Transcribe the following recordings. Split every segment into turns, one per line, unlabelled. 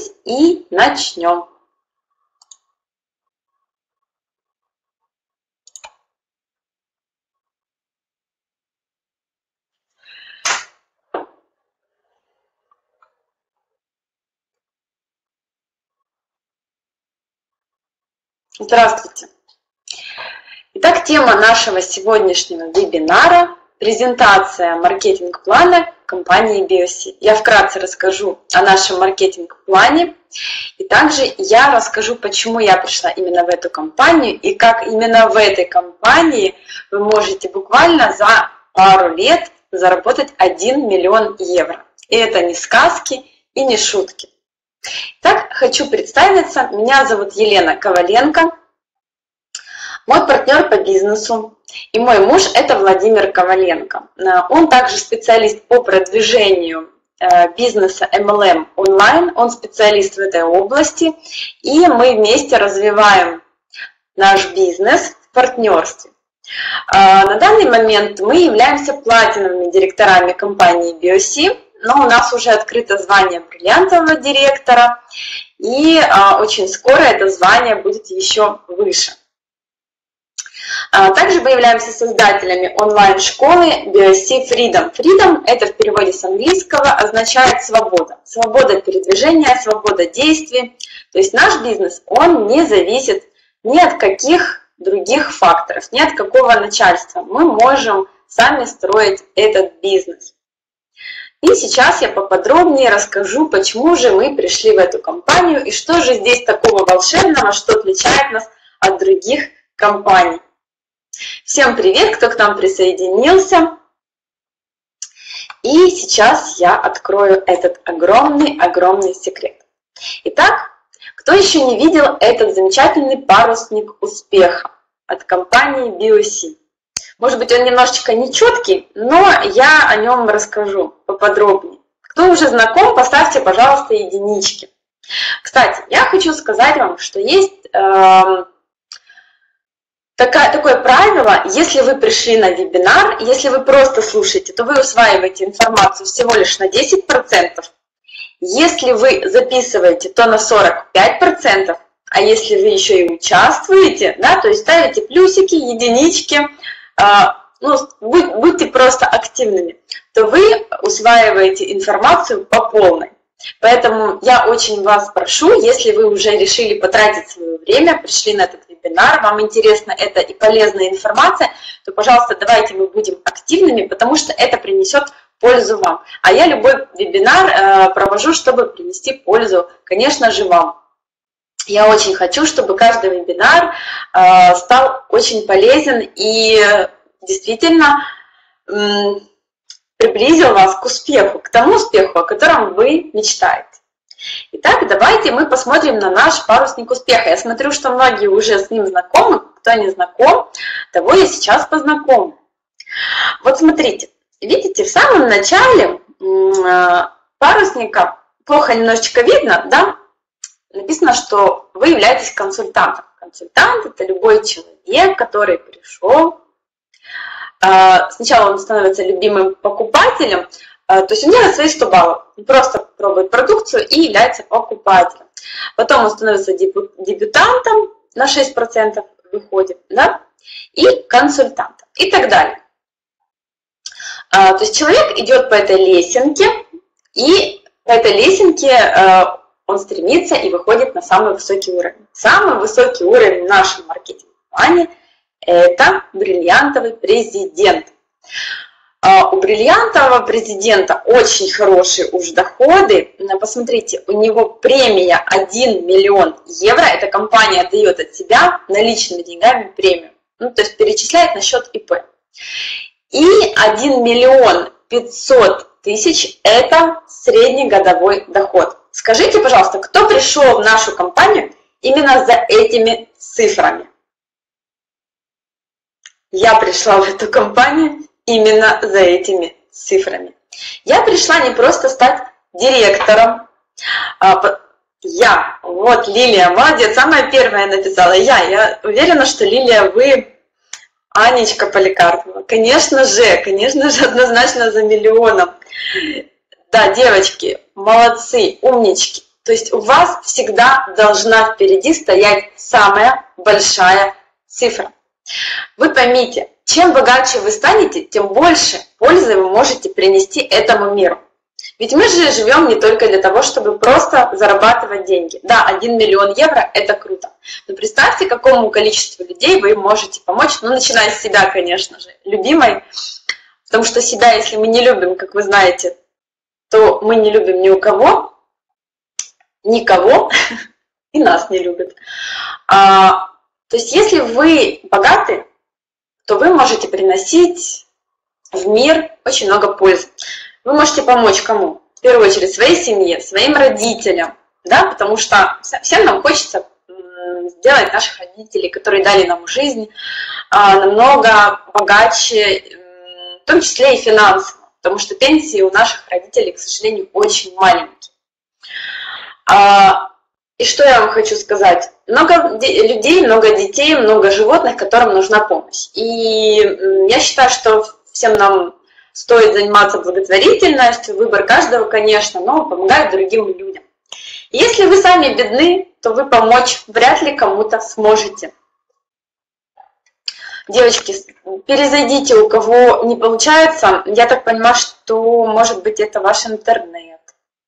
Садитесь и начнем. Здравствуйте. Итак, тема нашего сегодняшнего вебинара – презентация маркетинг-плана компании BioC. Я вкратце расскажу о нашем маркетинг-плане, и также я расскажу, почему я пришла именно в эту компанию, и как именно в этой компании вы можете буквально за пару лет заработать 1 миллион евро. И это не сказки и не шутки. Итак, хочу представиться. Меня зовут Елена Коваленко. Мой партнер по бизнесу и мой муж – это Владимир Коваленко. Он также специалист по продвижению бизнеса MLM онлайн. Он специалист в этой области. И мы вместе развиваем наш бизнес в партнерстве. На данный момент мы являемся платиновыми директорами компании BioC. Но у нас уже открыто звание бриллиантового директора, и очень скоро это звание будет еще выше. Также мы являемся создателями онлайн-школы BioC Freedom. Freedom – это в переводе с английского означает свобода. Свобода передвижения, свобода действий. То есть наш бизнес, он не зависит ни от каких других факторов, ни от какого начальства. Мы можем сами строить этот бизнес. И сейчас я поподробнее расскажу, почему же мы пришли в эту компанию и что же здесь такого волшебного, что отличает нас от других компаний. Всем привет, кто к нам присоединился. И сейчас я открою этот огромный секрет. Итак, кто еще не видел этот замечательный парусник успеха от компании BioC? Может быть, он немножечко нечеткий, но я о нем расскажу поподробнее. Кто уже знаком, поставьте, пожалуйста, единички. Кстати, я хочу сказать вам, что есть такое правило, если вы пришли на вебинар, если вы просто слушаете, то вы усваиваете информацию всего лишь на 10%. Если вы записываете, то на 45%. А если вы еще и участвуете, да, то есть ставите плюсики, единички, будьте просто активными, то вы усваиваете информацию по полной. Поэтому я очень вас прошу, если вы уже решили потратить свое время, пришли на этот вебинар, вам интересна эта и полезная информация, то, пожалуйста, давайте мы будем активными, потому что это принесет пользу вам. А я любой вебинар провожу, чтобы принести пользу, конечно же, вам. Я очень хочу, чтобы каждый вебинар стал очень полезен и действительно приблизил вас к успеху, к тому успеху, о котором вы мечтаете. Итак, давайте мы посмотрим на наш парусник успеха. Я смотрю, что многие уже с ним знакомы. Кто не знаком, того я сейчас познакомлю. Вот смотрите, видите, в самом начале парусника, плохо немножечко видно, да? Написано, что вы являетесь консультантом. Консультант – это любой человек, который пришел. Сначала он становится любимым покупателем, то есть он делает свои 100 баллов. Он просто пробует продукцию и является покупателем. Потом он становится дебютантом, на 6% выходит, да? И консультантом, и так далее. То есть человек идет по этой лесенке, и по этой лесенке он стремится и выходит на самый высокий уровень. Самый высокий уровень в нашем маркетинг-плане – это бриллиантовый президент. У бриллиантового президента очень хорошие уж доходы. Посмотрите, у него премия 1 миллион евро. Эта компания дает от себя наличными деньгами премию. То есть перечисляет на счет ИП. И 1 миллион 500 тысяч – это среднегодовой доход. Скажите, пожалуйста, кто пришел в нашу компанию именно за этими цифрами? Я пришла в эту компанию именно за этими цифрами. Я пришла не просто стать директором. Вот Лилия, молодец, самая первая написала. Я уверена, что Лилия, вы Анечка Поликарпова. Конечно же, однозначно за миллионом. Да, девочки, молодцы, умнички. То есть у вас всегда должна впереди стоять самая большая цифра. Вы поймите, чем богаче вы станете, тем больше пользы вы можете принести этому миру. Ведь мы же живем не только для того, чтобы просто зарабатывать деньги. Да, 1 миллион евро – это круто. Но представьте, какому количеству людей вы можете помочь, ну, начиная с себя, конечно же, любимой. Потому что себя, если мы не любим, как вы знаете, то мы не любим ни у кого, никого, и нас не любят. То есть, если вы богаты, то вы можете приносить в мир очень много пользы. Вы можете помочь кому? В первую очередь своей семье, своим родителям, да, потому что всем нам хочется сделать наших родителей, которые дали нам жизнь, намного богаче, в том числе и финансово, потому что пенсии у наших родителей, к сожалению, очень маленькие. И что я вам хочу сказать? Много людей, много детей, много животных, которым нужна помощь. И я считаю, что всем нам стоит заниматься благотворительностью, выбор каждого, конечно, но помогать другим людям. Если вы сами бедны, то вы помочь вряд ли кому-то сможете. Девочки, перезайдите, у кого не получается. Я так понимаю, что, может быть, это ваш интернет.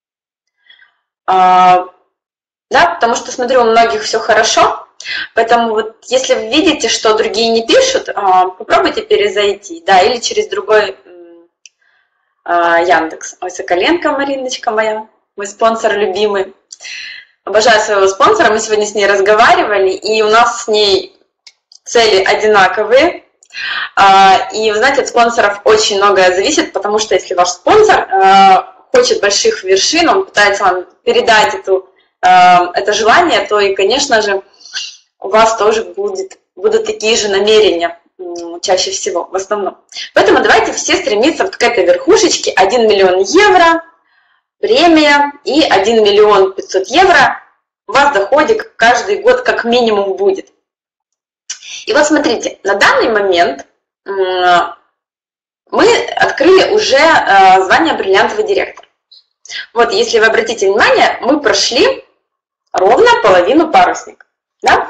Да, потому что, смотрю, у многих все хорошо. Поэтому вот если вы видите, что другие не пишут, попробуйте перезайти, да, или через другой Яндекс. Ой, Соколенко, Мариночка моя, мой спонсор любимый. Обожаю своего спонсора, мы сегодня с ней разговаривали, и у нас с ней цели одинаковые. И, вы знаете, от спонсоров очень многое зависит, потому что если ваш спонсор хочет больших вершин, он пытается вам передать это желание, то и, конечно же, у вас тоже будут такие же намерения чаще всего, в основном. Поэтому давайте все стремиться вот к этой верхушечке. 1 миллион евро, премия и 1 миллион 500 евро у вас доходик каждый год как минимум будет. И вот смотрите, на данный момент мы открыли уже звание бриллиантовый директор. Вот, если вы обратите внимание, мы прошли ровно половину парусника. Да?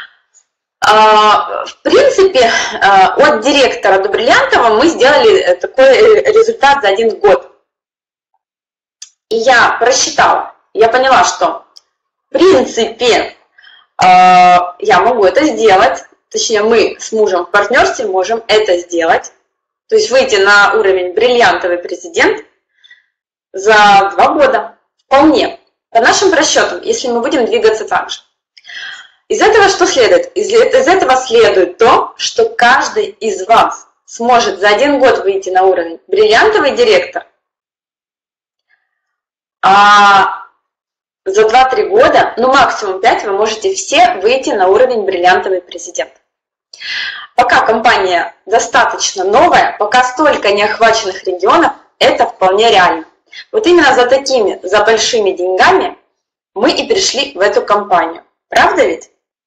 В принципе, от директора до бриллиантового мы сделали такой результат за 1 год. И я просчитала, я поняла, что в принципе я могу это сделать, точнее мы с мужем в партнерстве можем это сделать, то есть выйти на уровень бриллиантовый президент за 2 года, вполне. По нашим расчетам, если мы будем двигаться так же. Из этого что следует? Из этого следует то, что каждый из вас сможет за 1 год выйти на уровень бриллиантовый директор, а за 2-3 года, ну максимум 5, вы можете все выйти на уровень бриллиантовый президент. Пока компания достаточно новая, пока столько неохваченных регионов, это вполне реально. Вот именно за такими, за большими деньгами мы и пришли в эту компанию. Правда ведь?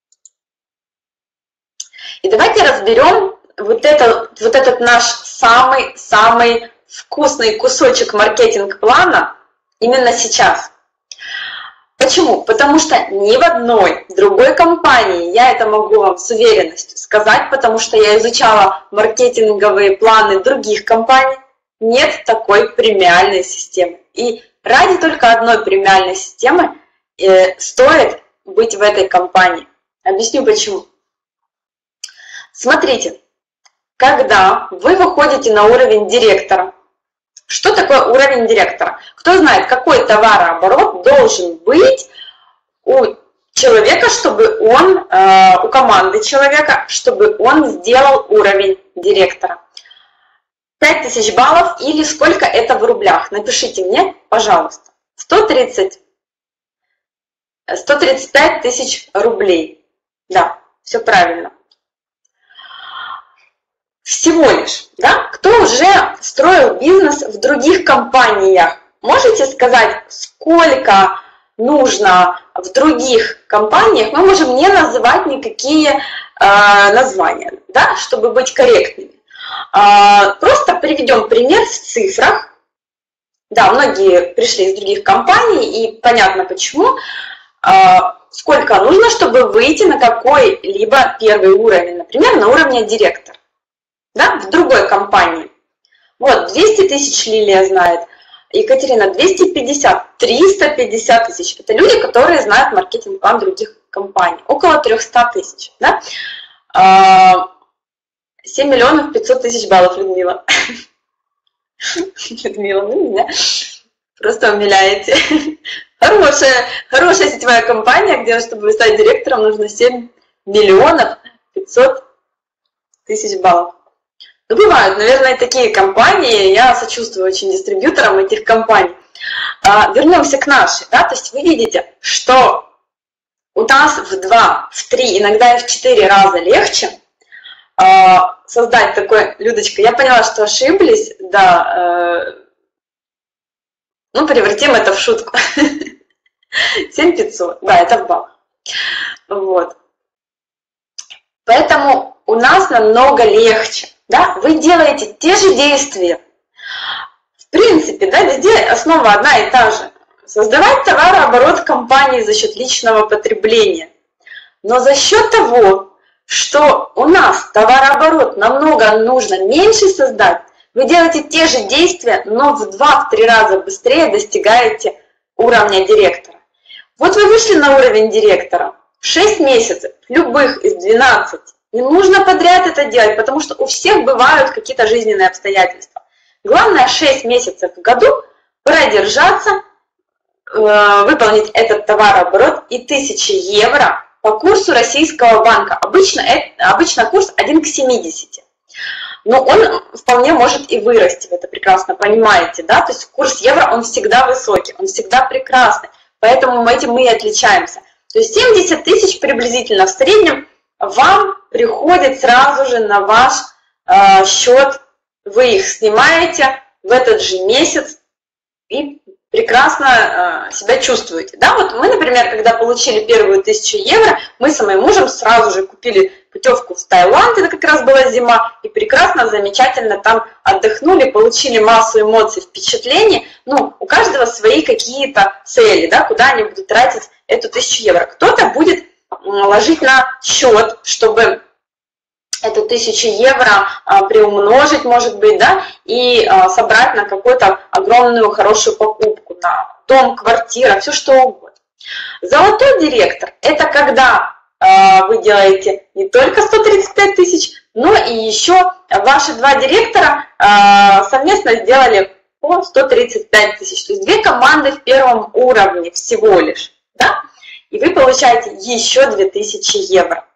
И давайте разберем вот этот наш самый вкусный кусочек маркетинг-плана именно сейчас. Почему? Потому что ни в одной другой компании, я это могу вам с уверенностью сказать, потому что я изучала маркетинговые планы других компаний, нет такой премиальной системы. И ради только одной премиальной системы стоит быть в этой компании. Объясню почему. Смотрите, когда вы выходите на уровень директора, что такое уровень директора? Кто знает, какой товарооборот должен быть у человека, чтобы он, у команды человека, чтобы он сделал уровень директора? 5000 баллов или сколько это в рублях? Напишите мне, пожалуйста. 135 тысяч рублей. Да, все правильно. Всего лишь, да? Кто уже строил бизнес в других компаниях? Можете сказать, сколько нужно в других компаниях? Мы можем не называть никакие названия, да, чтобы быть корректными. Просто приведем пример в цифрах. Да, многие пришли из других компаний, и понятно почему. Сколько нужно, чтобы выйти на какой-либо первый уровень, например, на уровне директора, да, в другой компании. Вот, 200 тысяч Лилия знает, Екатерина 250, 350 тысяч. Это люди, которые знают маркетинг-план других компаний. Около 300 тысяч, да? 7 миллионов 500 тысяч баллов, Людмила. Людмила, вы меня просто умиляете. Хорошая сетевая компания, где, чтобы стать директором, нужно 7 миллионов 500 тысяч баллов. Ну, бывают, наверное, такие компании, я сочувствую очень дистрибьюторам этих компаний. Вернемся к нашей, да, то есть вы видите, что у нас в 2, в 3, иногда и в 4 раза легче создать такой, Людочка, я поняла, что ошиблись, да, ну, превратим это в шутку. 7500, да, это в баллах. Вот. Поэтому у нас намного легче, да, вы делаете те же действия. В принципе, да, везде основа одна и та же. Создавать товарооборот компании за счет личного потребления. Но за счет того, что у нас товарооборот намного нужно меньше создать, вы делаете те же действия, но в 2-3 раза быстрее достигаете уровня директора. Вот вы вышли на уровень директора, 6 месяцев, любых из 12. Не нужно подряд это делать, потому что у всех бывают какие-то жизненные обстоятельства. Главное 6 месяцев в году продержаться, выполнить этот товарооборот и 1000 евро по курсу российского банка. Обычно курс 1 к 70. Но он вполне может и вырасти, вы это прекрасно понимаете, да? То есть курс евро, он всегда высокий, он всегда прекрасный, поэтому этим мы и отличаемся. То есть 70 тысяч приблизительно в среднем вам приходит сразу же на ваш счет, вы их снимаете в этот же месяц и прекрасно себя чувствуете. Да? Вот мы, например, когда получили первую 1000 евро, мы с моим мужем сразу же купили путевку в Таиланд, это как раз была зима, и прекрасно, замечательно там отдохнули, получили массу эмоций, впечатлений. Ну, у каждого свои какие-то цели, да, куда они будут тратить эту 1000 евро. Кто-то будет ложить на счет, чтобы эту 1000 евро приумножить, может быть, да, и собрать на какую-то огромную хорошую покупку, на дом, квартира, все что угодно. Золотой директор – это когда вы делаете не только 135 тысяч, но и еще ваши 2 директора совместно сделали по 135 тысяч. То есть 2 команды в первом уровне всего лишь, да, и вы получаете еще 2000 евро.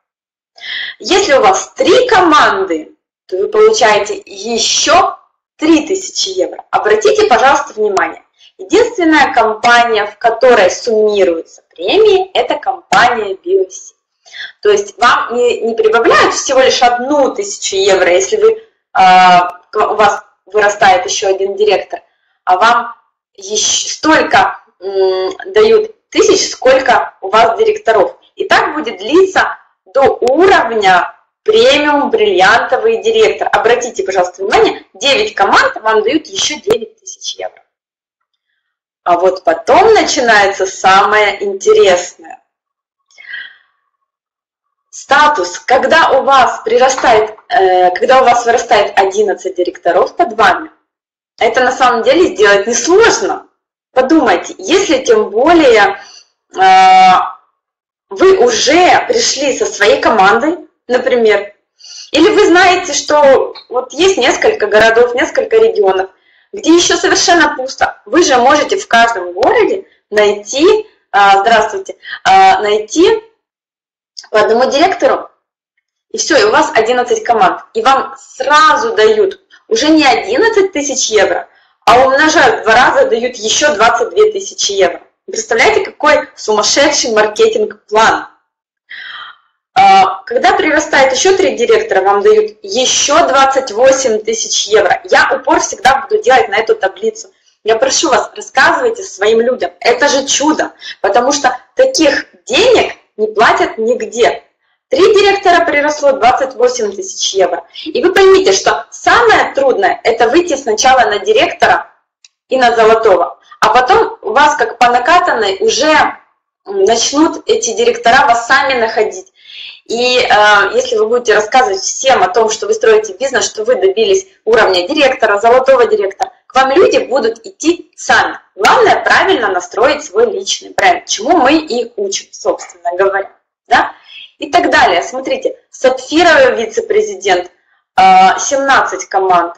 Если у вас 3 команды, то вы получаете еще 3000 евро. Обратите, пожалуйста, внимание. Единственная компания, в которой суммируются премии, это компания BioC. То есть вам не прибавляют всего лишь 1000 евро, если у вас вырастает еще один директор, а вам столько дают тысяч, сколько у вас директоров. И так будет длиться до уровня премиум бриллиантовый директор. Обратите, пожалуйста, внимание, 9 команд вам дают еще 9000 евро. А вот потом начинается самое интересное. Статус, когда у вас вырастает 11 директоров под вами, это на самом деле сделать несложно. Подумайте, если тем более вы уже пришли со своей командой, например, или вы знаете, что вот есть несколько городов, несколько регионов, где еще совершенно пусто, вы же можете в каждом городе найти, найти по одному директору, и все, и у вас 11 команд, и вам сразу дают уже не 11 тысяч евро, а умножают в 2 раза, дают еще 22 тысячи евро. Представляете, какой сумасшедший маркетинг-план? Когда прирастает еще 3 директора, вам дают еще 28 тысяч евро. Я упор всегда буду делать на эту таблицу. Я прошу вас, рассказывайте своим людям. Это же чудо, потому что таких денег не платят нигде. 3 директора приросло 28 тысяч евро. И вы поймите, что самое трудное – это выйти сначала на директора и на золотого. А потом у вас, как по накатанной, уже начнут эти директора вас сами находить. И если вы будете рассказывать всем о том, что вы строите бизнес, что вы добились уровня директора, золотого директора, к вам люди будут идти сами. Главное правильно настроить свой личный бренд, чему мы и учим, собственно говоря. Да? И так далее. Смотрите, сапфировый вице-президент, 17 команд,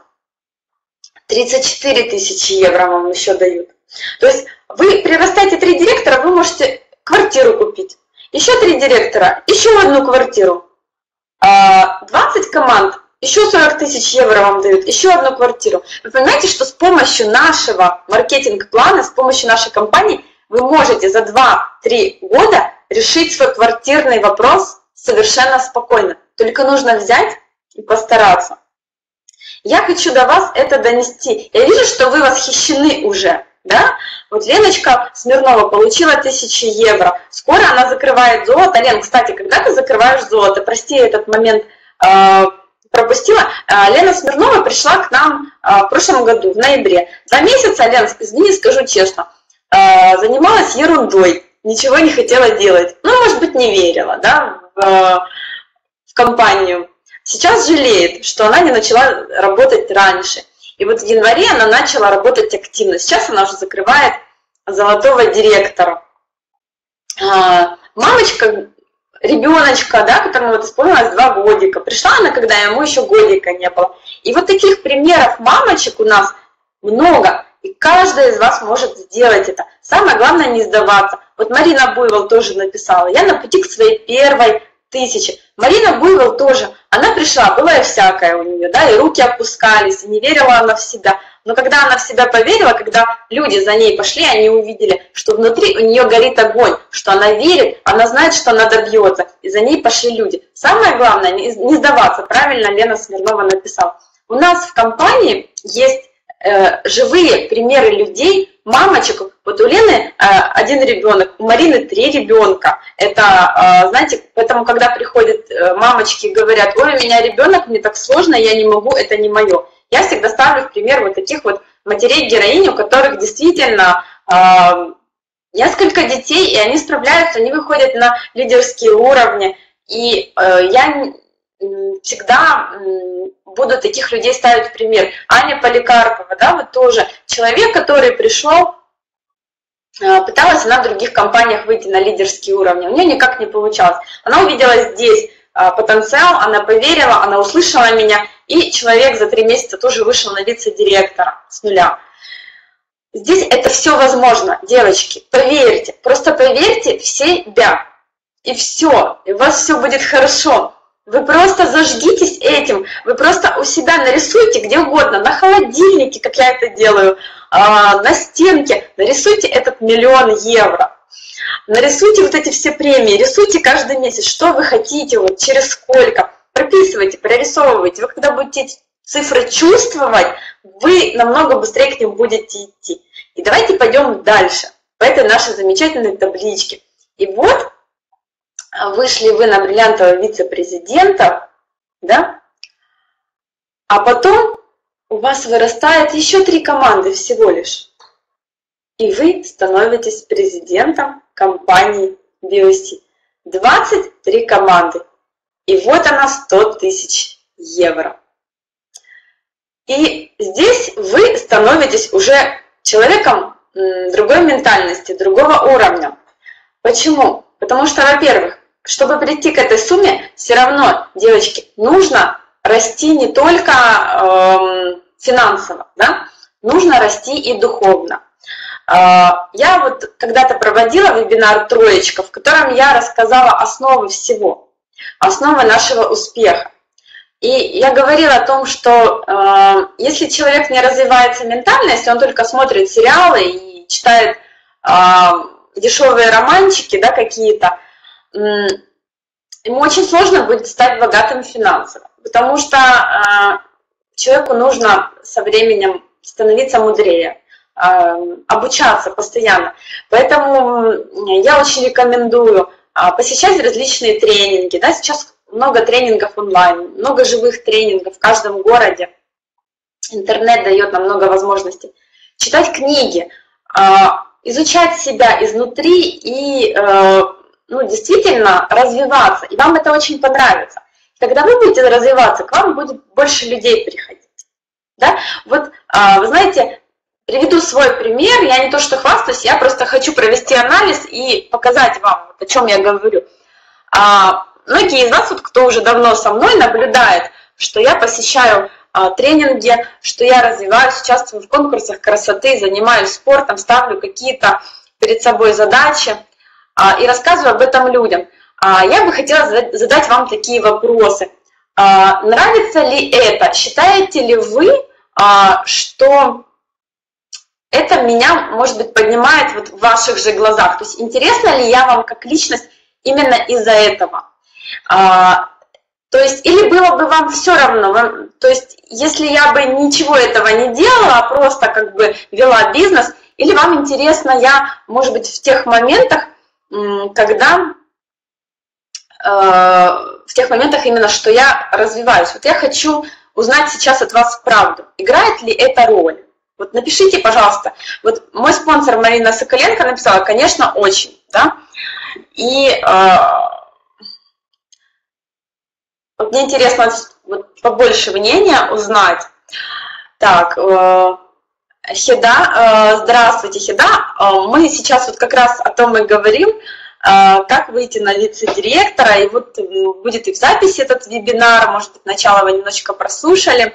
34 тысячи евро вам еще дают. То есть вы прирастаете 3 директора, вы можете квартиру купить. Еще 3 директора, еще одну квартиру. 20 команд, еще 40 тысяч евро вам дают, еще одну квартиру. Вы понимаете, что с помощью нашего маркетинг-плана, с помощью нашей компании вы можете за 2-3 года решить свой квартирный вопрос совершенно спокойно. Только нужно взять и постараться. Я хочу до вас это донести. Я вижу, что вы восхищены уже. Да? Вот Леночка Смирнова получила 1000 евро. Скоро она закрывает золото. Лен, кстати, когда ты закрываешь золото? Прости, этот момент пропустила. Лена Смирнова пришла к нам в прошлом году, в ноябре. 2 месяца, Лен, извини, скажу честно, занималась ерундой, ничего не хотела делать. Ну, может быть, не верила, да, в компанию. Сейчас жалеет, что она не начала работать раньше. И вот в январе она начала работать активно. Сейчас она уже закрывает золотого директора. Мамочка, ребеночка, да, которому вот исполнилось 2 годика. Пришла она, когда ему еще годика не было. И вот таких примеров мамочек у нас много. И каждая из вас может сделать это. Самое главное не сдаваться. Вот Марина Буйвол тоже написала. Я на пути к своей первой 1000. Марина Буйвол тоже, она пришла, было и всякое у нее, да, и руки опускались, и не верила она в себя. Но когда она в себя поверила, когда люди за ней пошли, они увидели, что внутри у нее горит огонь, что она верит, она знает, что она добьется, и за ней пошли люди. Самое главное, не сдаваться, правильно Лена Смирнова написала. У нас в компании есть живые примеры людей, мамочек. Вот у Лены 1 ребенок, у Марины 3 ребенка. Это, знаете, поэтому, когда приходят мамочки и говорят, ой, у меня ребенок, мне так сложно, я не могу, это не мое. Я всегда ставлю в пример вот таких вот матерей-героинь, у которых действительно несколько детей, и они справляются, они выходят на лидерские уровни. И я всегда буду таких людей ставить в пример. Аня Поликарпова, да, вот тоже человек, который пришел, пыталась она в других компаниях выйти на лидерские уровни, у нее никак не получалось. Она увидела здесь потенциал, она поверила, она услышала меня, и человек за 3 месяца тоже вышел на вице-директора с нуля. Здесь это все возможно, девочки, поверьте, просто поверьте в себя, и все, и у вас все будет хорошо. Вы просто зажгитесь этим, вы просто у себя нарисуйте где угодно, на холодильнике, как я это делаю, на стенке, нарисуйте этот 1 000 000 евро. Нарисуйте вот эти все премии, рисуйте каждый месяц, что вы хотите, вот через сколько. Прописывайте, прорисовывайте. Вы когда будете эти цифры чувствовать, вы намного быстрее к ним будете идти. И давайте пойдем дальше, по этой нашей замечательной табличке. И вот вышли вы на бриллиантового вице-президента, да? А потом у вас вырастает еще 3 команды всего лишь. И вы становитесь президентом компании BOC. 23 команды. И вот она 100 000 евро. И здесь вы становитесь уже человеком другой ментальности, другого уровня. Почему? Потому что, во-первых, чтобы прийти к этой сумме, все равно, девочки, нужно расти не только финансово, да? Нужно расти и духовно. Я вот когда-то проводила вебинар «Троечка», в котором я рассказала основы всего, основы нашего успеха. И я говорила о том, что если человек не развивается ментально, если он только смотрит сериалы и читает дешевые романчики, да, какие-то, ему очень сложно будет стать богатым финансово, потому что человеку нужно со временем становиться мудрее, обучаться постоянно. Поэтому я очень рекомендую посещать различные тренинги. Да, сейчас много тренингов онлайн, много живых тренингов в каждом городе. Интернет дает нам много возможностей. читать книги, изучать себя изнутри и ну, действительно развиваться. И вам это очень понравится. Когда вы будете развиваться, к вам будет больше людей приходить. Да? Вот, вы знаете, приведу свой пример. Я не то что хвастаюсь, я просто хочу провести анализ и показать вам, о чем я говорю. Многие из вас, вот, кто уже давно со мной, наблюдает, что я посещаю тренинги, что я развиваюсь, участвую в конкурсах красоты, занимаюсь спортом, ставлю какие-то перед собой задачи и рассказываю об этом людям. Я бы хотела задать вам такие вопросы. Нравится ли это? Считаете ли вы, что это меня, может быть, поднимает вот в ваших же глазах? То есть интересна ли я вам как личность именно из-за этого? То есть, или было бы вам все равно, то есть, если я бы ничего этого не делала, а просто как бы вела бизнес, или вам интересно я, может быть, в тех моментах, когда, в тех моментах именно, что я развиваюсь. Вот я хочу узнать сейчас от вас правду. Играет ли это роль? Вот напишите, пожалуйста. Вот мой спонсор Марина Соколенко написала, конечно, очень, да, и вот мне интересно вот, побольше мнения узнать. Так, Хеда, здравствуйте, Хеда. Мы сейчас вот как раз о том и говорим, как выйти на вице-директора. И вот будет и в записи этот вебинар, может быть, начало вы немножечко прослушали.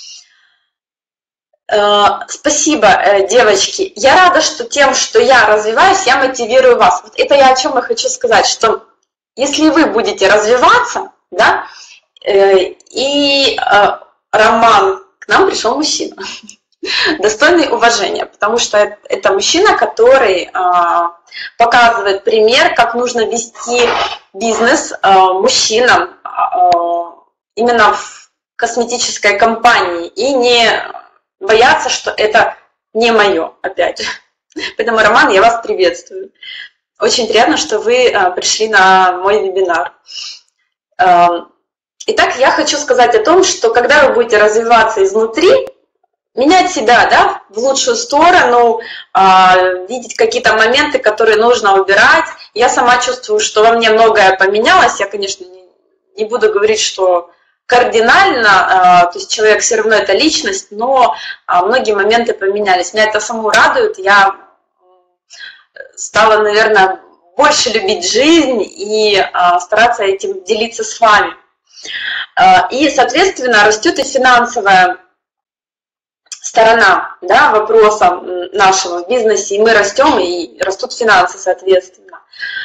Спасибо, девочки. Я рада, что тем, что я развиваюсь, я мотивирую вас. Вот это я о чем и хочу сказать, что если вы будете развиваться, да, и Роман, к нам пришел мужчина, достойный уважения, потому что это мужчина, который показывает пример, как нужно вести бизнес мужчинам именно в косметической компании и не бояться, что это не мое, опять же. Поэтому, Роман, я вас приветствую. Очень приятно, что вы пришли на мой вебинар. Итак, я хочу сказать о том, что когда вы будете развиваться изнутри, менять себя, да, в лучшую сторону, видеть какие-то моменты, которые нужно убирать. Я сама чувствую, что во мне многое поменялось. Я, конечно, не буду говорить, что кардинально, то есть человек все равно это личность, но многие моменты поменялись. Меня это саму радует. Я стала, наверное, больше любить жизнь и стараться этим делиться с вами. И, соответственно, растет и финансовая сторона, да, вопроса нашего в бизнесе, и мы растем, и растут финансы, соответственно.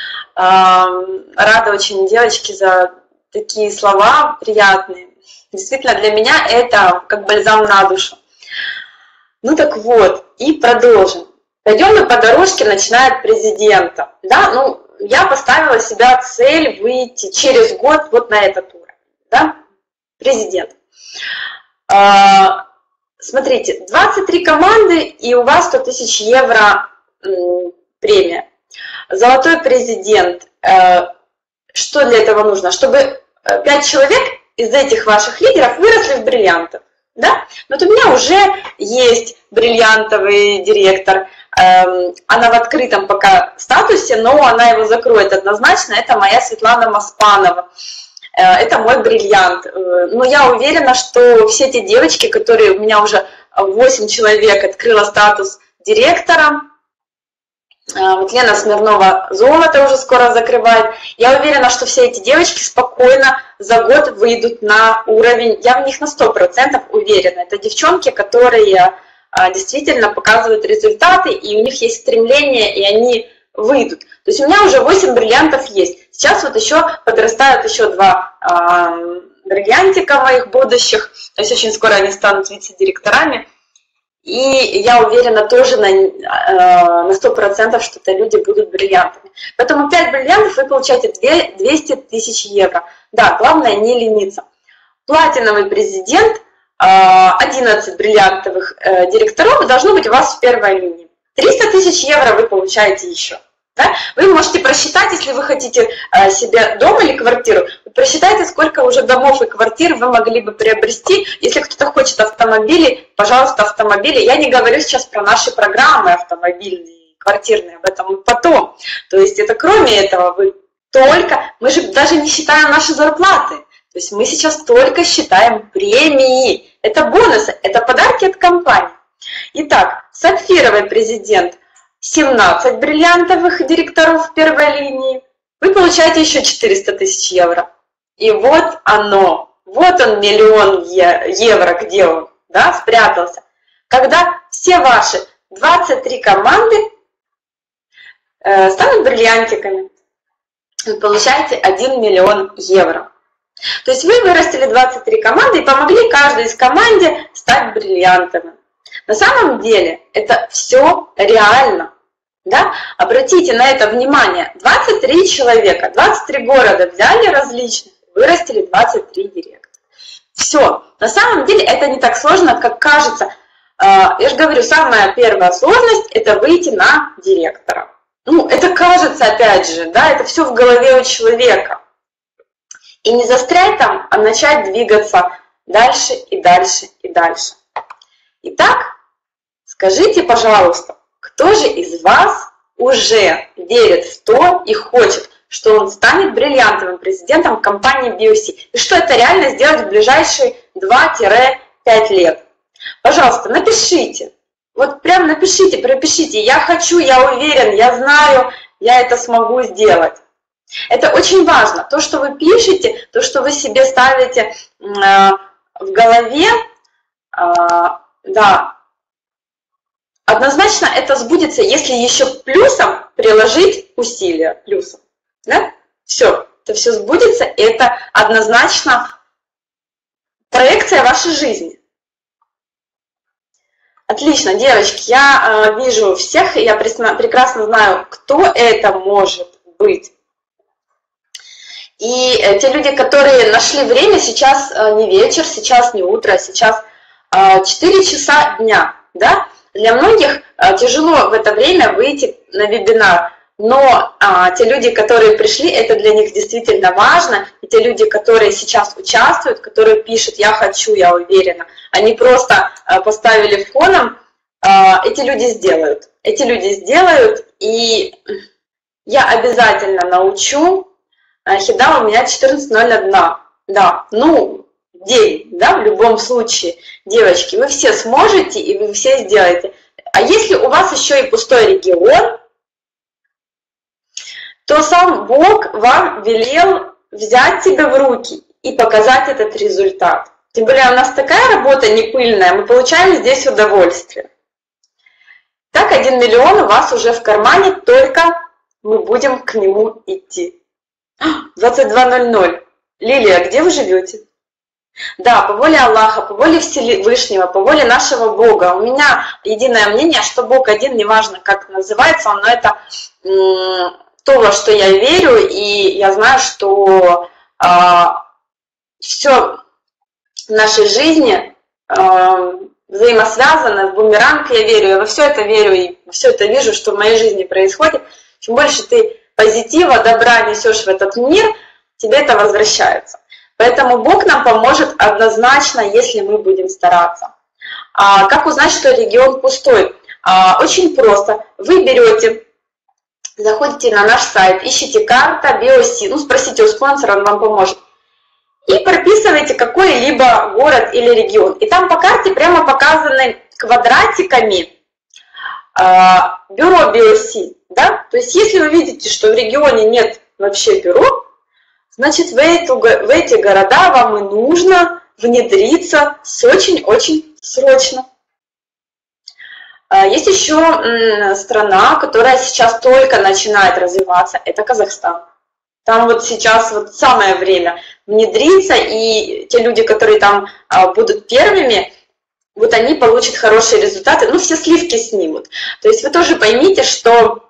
Рада очень, девочки, за такие слова приятные. Действительно, для меня это как бальзам на душу. Ну так вот, и продолжим. Пойдем мы по дорожке, начиная от президента. Да, ну, я поставила себе цель выйти через год вот на этот уровень. Да? Президент. Смотрите, 23 команды, и у вас 100 тысяч евро премия. Золотой президент. Что для этого нужно? Чтобы 5 человек из этих ваших лидеров выросли в бриллиантов. Да? Вот у меня уже есть бриллиантовый директор. Она в открытом пока статусе, но она его закроет однозначно. Это моя Светлана Маспанова. Это мой бриллиант. Но я уверена, что все те девочки, которые у меня уже 8 человек открыла статус директора, вот Лена Смирнова золото уже скоро закрывает, я уверена, что все эти девочки спокойно за год выйдут на уровень, я в них на 100% уверена. Это девчонки, которые действительно показывают результаты, и у них есть стремление, и они выйдут. То есть у меня уже 8 бриллиантов есть. Сейчас вот еще подрастают еще 2 бриллиантика моих будущих. То есть очень скоро они станут вице-директорами. И я уверена тоже на 100%, что это люди будут бриллиантами. Поэтому 5 бриллиантов вы получаете 200 тысяч евро. Да, главное не лениться. Платиновый президент, 11 бриллиантовых директоров должно быть у вас в первой линии. 300 тысяч евро вы получаете еще. Да? Вы можете просчитать, если вы хотите себе дом или квартиру, просчитайте, сколько уже домов и квартир вы могли бы приобрести. Если кто-то хочет автомобили, пожалуйста, автомобили. Я не говорю сейчас про наши программы автомобильные, квартирные, об этом потом. То есть это кроме этого мы же даже не считаем наши зарплаты. То есть мы сейчас только считаем премии. Это бонусы, это подарки от компании. Итак, сапфировый президент 17 бриллиантовых директоров первой линии. Вы получаете еще 400 тысяч евро. И вот оно, вот он миллион евро, где он, да, спрятался. Когда все ваши 23 команды станут бриллиантиками, вы получаете 1 миллион евро. То есть вы вырастили 23 команды и помогли каждой из команде стать бриллиантовым. На самом деле это все реально. Да? Обратите на это внимание. 23 человека, 23 города взяли различных, вырастили 23 директора. Все. На самом деле это не так сложно, как кажется. Я же говорю, самая первая сложность – это выйти на директора. Ну, это кажется, опять же, да, это все в голове у человека. И не застрять там, а начать двигаться дальше и дальше и дальше. Итак, скажите, пожалуйста, кто же из вас уже верит в то и хочет, что он станет бриллиантовым президентом компании BOC? И что это реально сделать в ближайшие 2-5 лет? Пожалуйста, напишите. Вот прям напишите, пропишите. Я хочу, я уверен, я знаю, я это смогу сделать. Это очень важно. То, что вы пишете, то, что вы себе ставите в голове, да, однозначно это сбудется, если еще плюсом приложить усилия. Плюсом. Да? Все. Это все сбудется, и это однозначно проекция вашей жизни. Отлично, девочки, я вижу всех, я прекрасно знаю, кто это может быть. И те люди, которые нашли время, сейчас не вечер, сейчас не утро, сейчас 4 часа дня. Да? Для многих тяжело в это время выйти на вебинар, но те люди, которые пришли, это для них действительно важно. И те люди, которые сейчас участвуют, которые пишут «я хочу, я уверена», они просто поставили фоном, эти люди сделают. Эти люди сделают, и я обязательно научу. Хеда у меня 14:01. Да, ну, день, да, в любом случае. Девочки, вы все сможете, и вы все сделаете. А если у вас еще и пустой регион, то сам Бог вам велел взять себя в руки и показать этот результат. Тем более у нас такая работа не пыльная, мы получаем здесь удовольствие. Так, 1 миллион у вас уже в кармане, только мы будем к нему идти. 22:00. Лилия, где вы живете? Да, по воле Аллаха, по воле Всевышнего, по воле нашего Бога. У меня единое мнение, что Бог один, неважно, как называется он, но это то, во что я верю, и я знаю, что все в нашей жизни взаимосвязано, в бумеранг я верю, я во все это верю и все это вижу, что в моей жизни происходит. Чем больше ты позитива, добра несешь в этот мир, тебе это возвращается. Поэтому Бог нам поможет однозначно, если мы будем стараться. Как узнать, что регион пустой? Очень просто. Вы берете, заходите на наш сайт, ищите карта BOC, ну спросите у спонсора, он вам поможет. И прописываете какой-либо город или регион. И там по карте прямо показаны квадратиками бюро BOC. Да? То есть если вы видите, что в регионе нет вообще бюро, значит в эти города вам и нужно внедриться очень-очень срочно. Есть еще страна, которая сейчас только начинает развиваться, это Казахстан. Там вот сейчас вот самое время внедриться, и те люди, которые там будут первыми, вот они получат хорошие результаты, ну все сливки снимут. То есть вы тоже поймите, что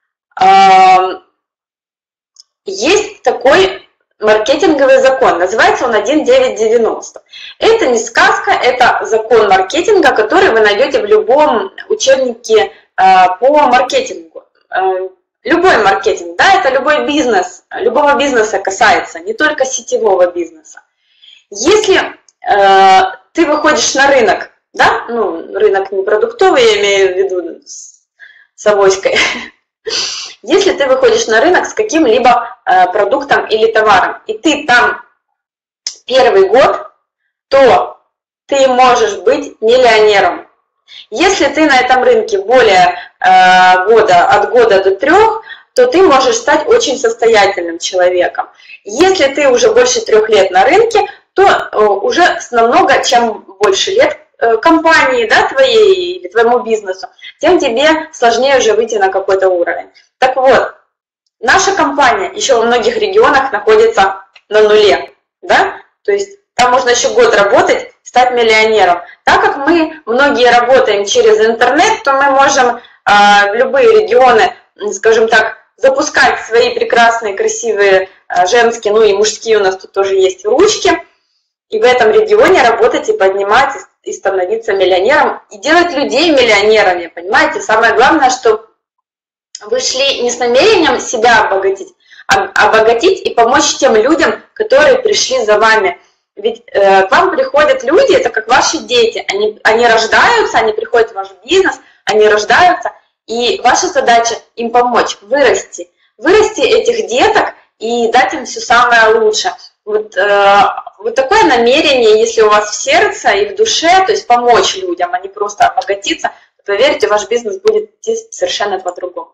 есть такой маркетинговый закон, называется он 1990. Это не сказка, это закон маркетинга, который вы найдете в любом учебнике по маркетингу. любой маркетинг, да, это любой бизнес, любого бизнеса касается, не только сетевого бизнеса. Если ты выходишь на рынок, да, ну, рынок не продуктовый, я имею в виду с авоськой. Если ты выходишь на рынок с каким-либо продуктом или товаром, и ты там первый год, то ты можешь быть миллионером. Если ты на этом рынке более от года до 3, то ты можешь стать очень состоятельным человеком. Если ты уже больше 3 лет на рынке, то уже намного, чем больше лет компании, да, твоей или твоему бизнесу, тем тебе сложнее уже выйти на какой-то уровень. Так вот, наша компания еще во многих регионах находится на нуле, да, то есть там можно еще год работать, стать миллионером. Так как мы многие работаем через интернет, то мы можем в любые регионы, скажем так, запускать свои прекрасные, красивые женские, ну и мужские у нас тут тоже есть ручки, и в этом регионе работать и поднимать, и становиться миллионером, и делать людей миллионерами, понимаете? Самое главное, что вы шли не с намерением себя обогатить, а обогатить и помочь тем людям, которые пришли за вами. Ведь к вам приходят люди, это как ваши дети, они рождаются, они приходят в ваш бизнес, они рождаются, и ваша задача им помочь, вырасти этих деток и дать им все самое лучшее. Вот такое намерение, если у вас в сердце и в душе, то есть помочь людям, а не просто обогатиться, то, поверьте, ваш бизнес будет идти совершенно по-другому.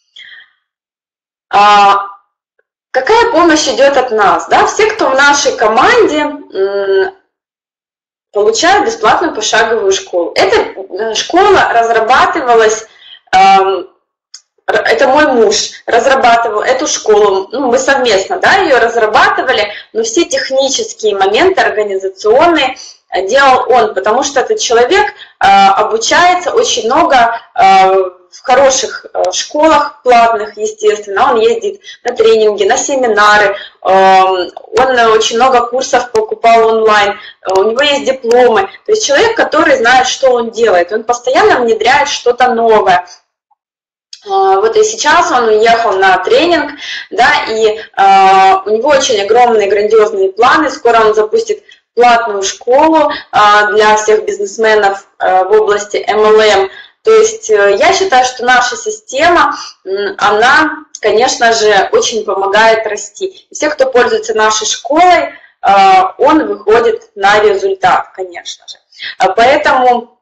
Какая помощь идет от нас? Да? Все, кто в нашей команде, получают бесплатную пошаговую школу. Эта школа разрабатывалась, это мой муж разрабатывал эту школу, ну, мы совместно, да, ее разрабатывали, но все технические моменты организационные делал он, потому что этот человек обучается очень много в хороших школах платных, естественно, он ездит на тренинги, на семинары, он очень много курсов покупал онлайн, у него есть дипломы, то есть человек, который знает, что он делает, он постоянно внедряет что-то новое. Вот и сейчас он уехал на тренинг, да, и у него очень огромные, грандиозные планы, скоро он запустит платную школу для всех бизнесменов в области MLM. То есть я считаю, что наша система, она, конечно же, очень помогает расти. И все, кто пользуется нашей школой, он выходит на результат, конечно же. Поэтому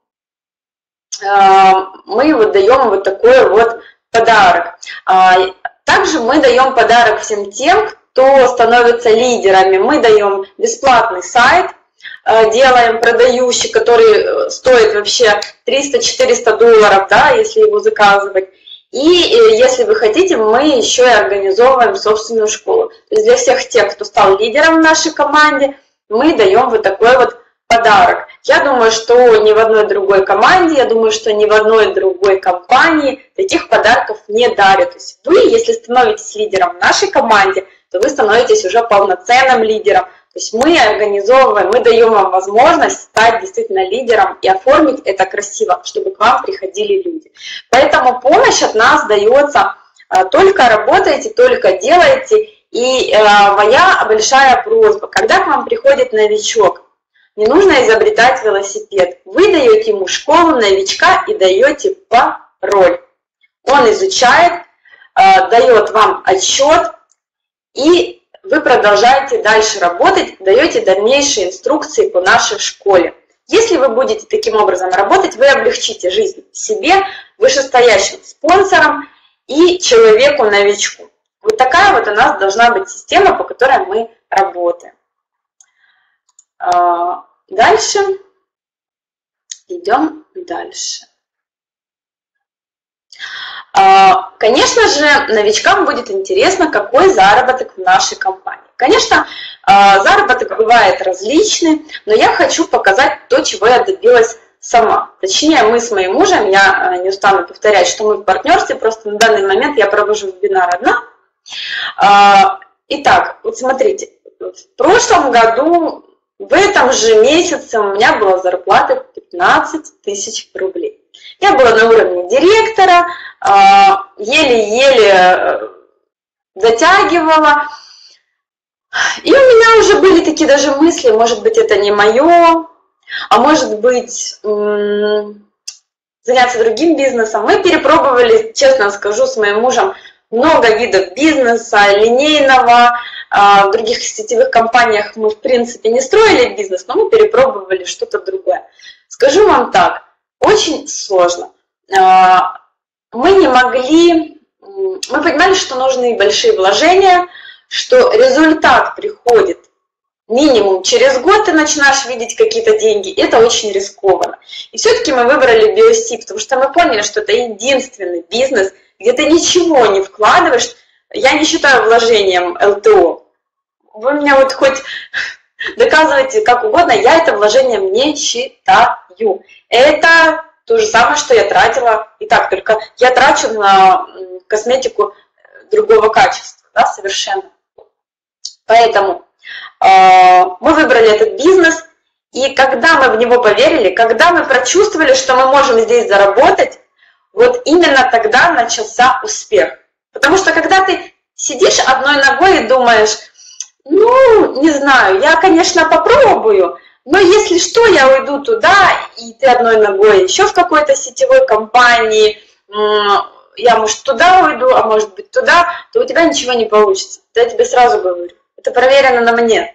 мы вот даем вот такой вот подарок. Также мы даем подарок всем тем, кто становится лидерами. Мы даем бесплатный сайт, делаем продающий, который стоит вообще $300-400, да, если его заказывать. И если вы хотите, мы еще и организовываем собственную школу. То есть для всех тех, кто стал лидером в нашей команде, мы даем вот такой вот подарок. Я думаю, что ни в одной другой команде, я думаю, что ни в одной другой компании таких подарков не дарят. То есть вы, если становитесь лидером в нашей команде, то вы становитесь уже полноценным лидером. То есть мы организовываем, мы даем вам возможность стать действительно лидером и оформить это красиво, чтобы к вам приходили люди. Поэтому помощь от нас дается, только работайте, только делайте. И моя большая просьба, когда к вам приходит новичок, не нужно изобретать велосипед. Вы даете ему школу новичка и даете пароль. Он изучает, дает вам отчет, и вы продолжаете дальше работать, даете дальнейшие инструкции по нашей школе. Если вы будете таким образом работать, вы облегчите жизнь себе, вышестоящим спонсорам и человеку-новичку. Вот такая вот у нас должна быть система, по которой мы работаем. Дальше. Идем дальше. Конечно же, новичкам будет интересно, какой заработок в нашей компании. Конечно, заработок бывает различный, но я хочу показать то, чего я добилась сама. Точнее, мы с моим мужем, я не устану повторять, что мы в партнерстве, просто на данный момент я провожу вебинар одна. Итак, вот смотрите, в прошлом году, в этом же месяце у меня была зарплата 15 000 рублей. Я была на уровне директора, еле-еле дотягивала. И у меня уже были такие даже мысли, может быть, это не мое, а может быть, заняться другим бизнесом. Мы перепробовали, честно скажу, с моим мужем много видов бизнеса, линейного. В других сетевых компаниях мы, в принципе, не строили бизнес, но мы перепробовали что-то другое. Скажу вам так, очень сложно. Мы не могли, мы понимали, что нужны большие вложения, что результат приходит минимум через год, ты начинаешь видеть какие-то деньги, это очень рискованно. И все-таки мы выбрали BioC, потому что мы поняли, что это единственный бизнес, где ты ничего не вкладываешь. Я не считаю вложением ЛТО. Вы меня вот хоть доказывайте как угодно, я это вложением не считаю. Это то же самое, что я тратила и так, только я трачу на косметику другого качества, да, совершенно. Поэтому мы выбрали этот бизнес, и когда мы в него поверили, когда мы прочувствовали, что мы можем здесь заработать, вот именно тогда начался успех. Потому что когда ты сидишь одной ногой и думаешь, ну, не знаю, я, конечно, попробую, но если что, я уйду туда, и ты одной ногой еще в какой-то сетевой компании, я, может, туда уйду, а может быть туда, то у тебя ничего не получится. Я тебе сразу говорю. Это проверено на мне.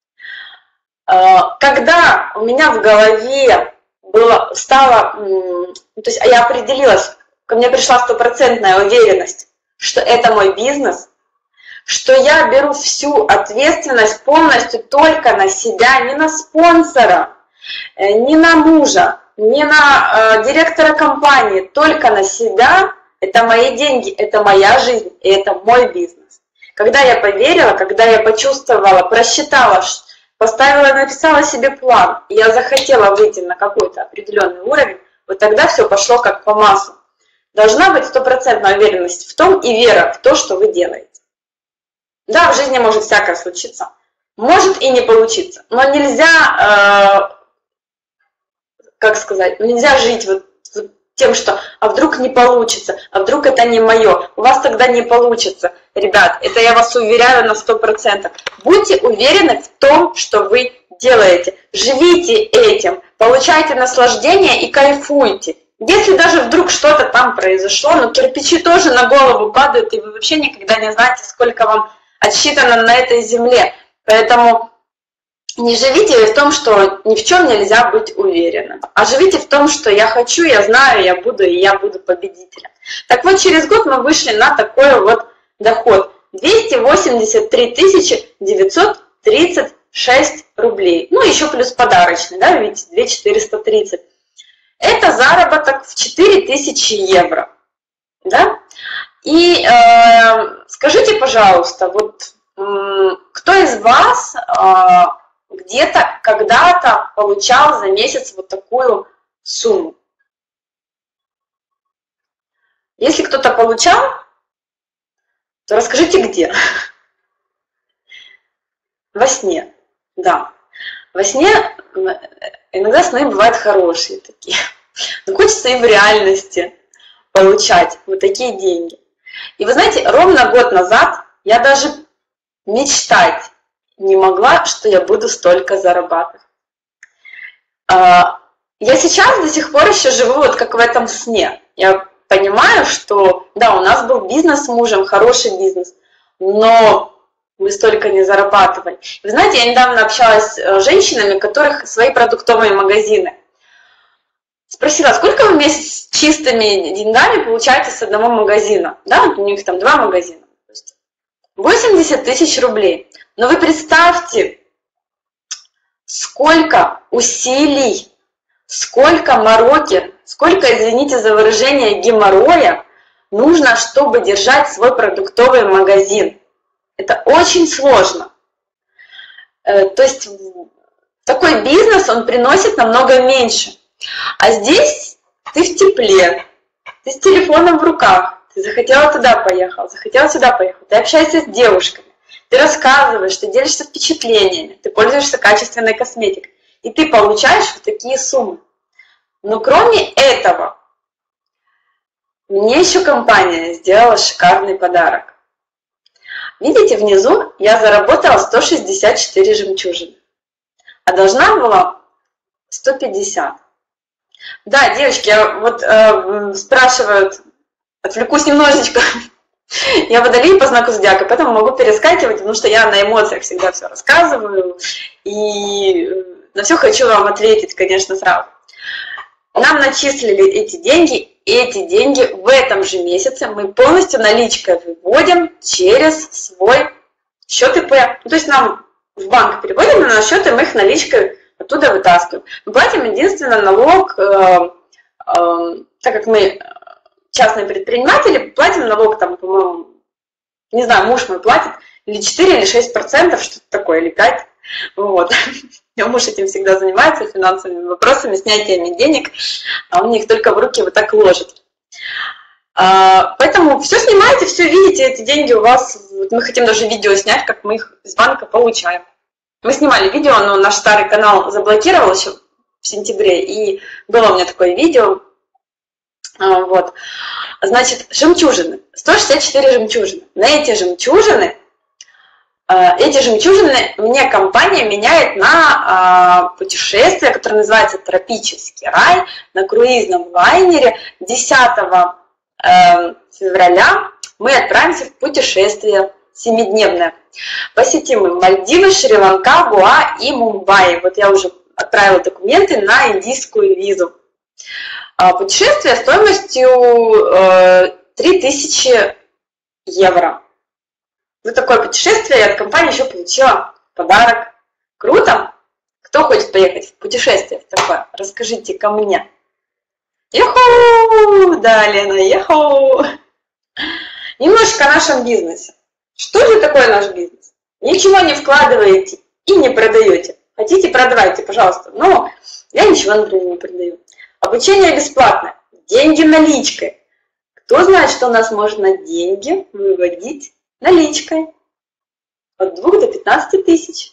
Когда у меня в голове то есть я определилась, ко мне пришла стопроцентная уверенность, что это мой бизнес, что я беру всю ответственность полностью только на себя, не на спонсора, не на мужа, не на директора компании, только на себя. Это мои деньги, это моя жизнь, и это мой бизнес. Когда я поверила, когда я почувствовала, просчитала, поставила, написала себе план, и я захотела выйти на какой-то определенный уровень, вот тогда все пошло как по маслу. Должна быть стопроцентная уверенность в том и вера в то, что вы делаете. Да, в жизни может всякое случиться, может и не получиться, но нельзя, как сказать, нельзя жить вот тем, что а вдруг не получится, а вдруг это не мое, у вас тогда не получится. Ребят, это я вас уверяю на 100%. Будьте уверены в том, что вы делаете. Живите этим, получайте наслаждение и кайфуйте. Если даже вдруг что-то там произошло, но кирпичи тоже на голову падают, и вы вообще никогда не знаете, сколько вам отсчитано на этой земле. Поэтому не живите в том, что ни в чем нельзя быть уверенным, а живите в том, что я хочу, я знаю, я буду, и я буду победителем. Так вот, через год мы вышли на такой вот доход. 283 936 рублей. Ну, еще плюс подарочный, да, видите, 2430. Это заработок в 4000 евро. Да? И скажите, пожалуйста, вот кто из вас где-то когда-то получал за месяц вот такую сумму? Если кто-то получал, то расскажите, где. Во сне, да. Во сне иногда сны бывают хорошие такие. Но хочется и в реальности получать вот такие деньги. И вы знаете, ровно год назад я даже мечтать не могла, что я буду столько зарабатывать. Я сейчас до сих пор еще живу вот как в этом сне. Я понимаю, что да, у нас был бизнес с мужем, хороший бизнес, но мы столько не зарабатывали. Вы знаете, я недавно общалась с женщинами, у которых свои продуктовые магазины. Спросила, сколько вы в месяц чистыми деньгами получаете с одного магазина? Да, у них там 2 магазина. 80 тысяч рублей. Но вы представьте, сколько усилий, сколько мороки, сколько, извините за выражение, геморроя нужно, чтобы держать свой продуктовый магазин. Это очень сложно. То есть такой бизнес, он приносит намного меньше. А здесь ты в тепле, ты с телефоном в руках, ты захотела туда поехал, захотела сюда поехал, ты общаешься с девушками, ты рассказываешь, ты делишься впечатлениями, ты пользуешься качественной косметикой, и ты получаешь вот такие суммы. Но кроме этого, Мне еще компания сделала шикарный подарок. Видите, внизу я заработала 164 жемчужины, а должна была 150. Да, девочки, спрашивают, отвлекусь немножечко. Я водолей по знаку зодиака, поэтому могу перескакивать, потому что я на эмоциях всегда все рассказываю. И на все хочу вам ответить, конечно, сразу. Нам начислили эти деньги. Эти деньги в этом же месяце мы полностью наличкой выводим через свой счет ИП. Ну, то есть нам в банк переводим, на наш счет, и мы их наличкой оттуда вытаскиваем. Мы платим единственно налог, так как мы частные предприниматели, платим налог, там, по-моему, не знаю, муж мой платит, или 4, или 6%, что-то такое, или 5%. Вот. Муж этим всегда занимается, финансовыми вопросами, снятиями денег, а он их только в руки вот так ложит. Поэтому все снимаете, все видите, эти деньги у вас. Мы хотим даже видео снять, как мы их из банка получаем. Мы снимали видео, но наш старый канал заблокировал еще в сентябре, и было у меня такое видео. Вот. Значит, жемчужины. 164 жемчужины. На эти жемчужины мне компания меняет на путешествие, которое называется «Тропический рай», на круизном лайнере. 10 февраля мы отправимся в путешествие 7-дневное. Посетим мы Мальдивы, Шри-Ланка, Гоа и Мумбаи. Вот я уже отправила документы на индийскую визу. Путешествие стоимостью 3000 евро. За такое путешествие я от компании еще получила подарок. Круто? Кто хочет поехать в путешествие такое? Расскажите ко мне. Еху! Да, Лена, еху! Немножко о нашем бизнесе. Что же такое наш бизнес? Ничего не вкладываете и не продаете. Хотите, продавайте, пожалуйста. Но я ничего, например, не продаю. Обучение бесплатное. Деньги наличкой. Кто знает, что у нас можно деньги выводить наличкой? От 2 до 15 тысяч.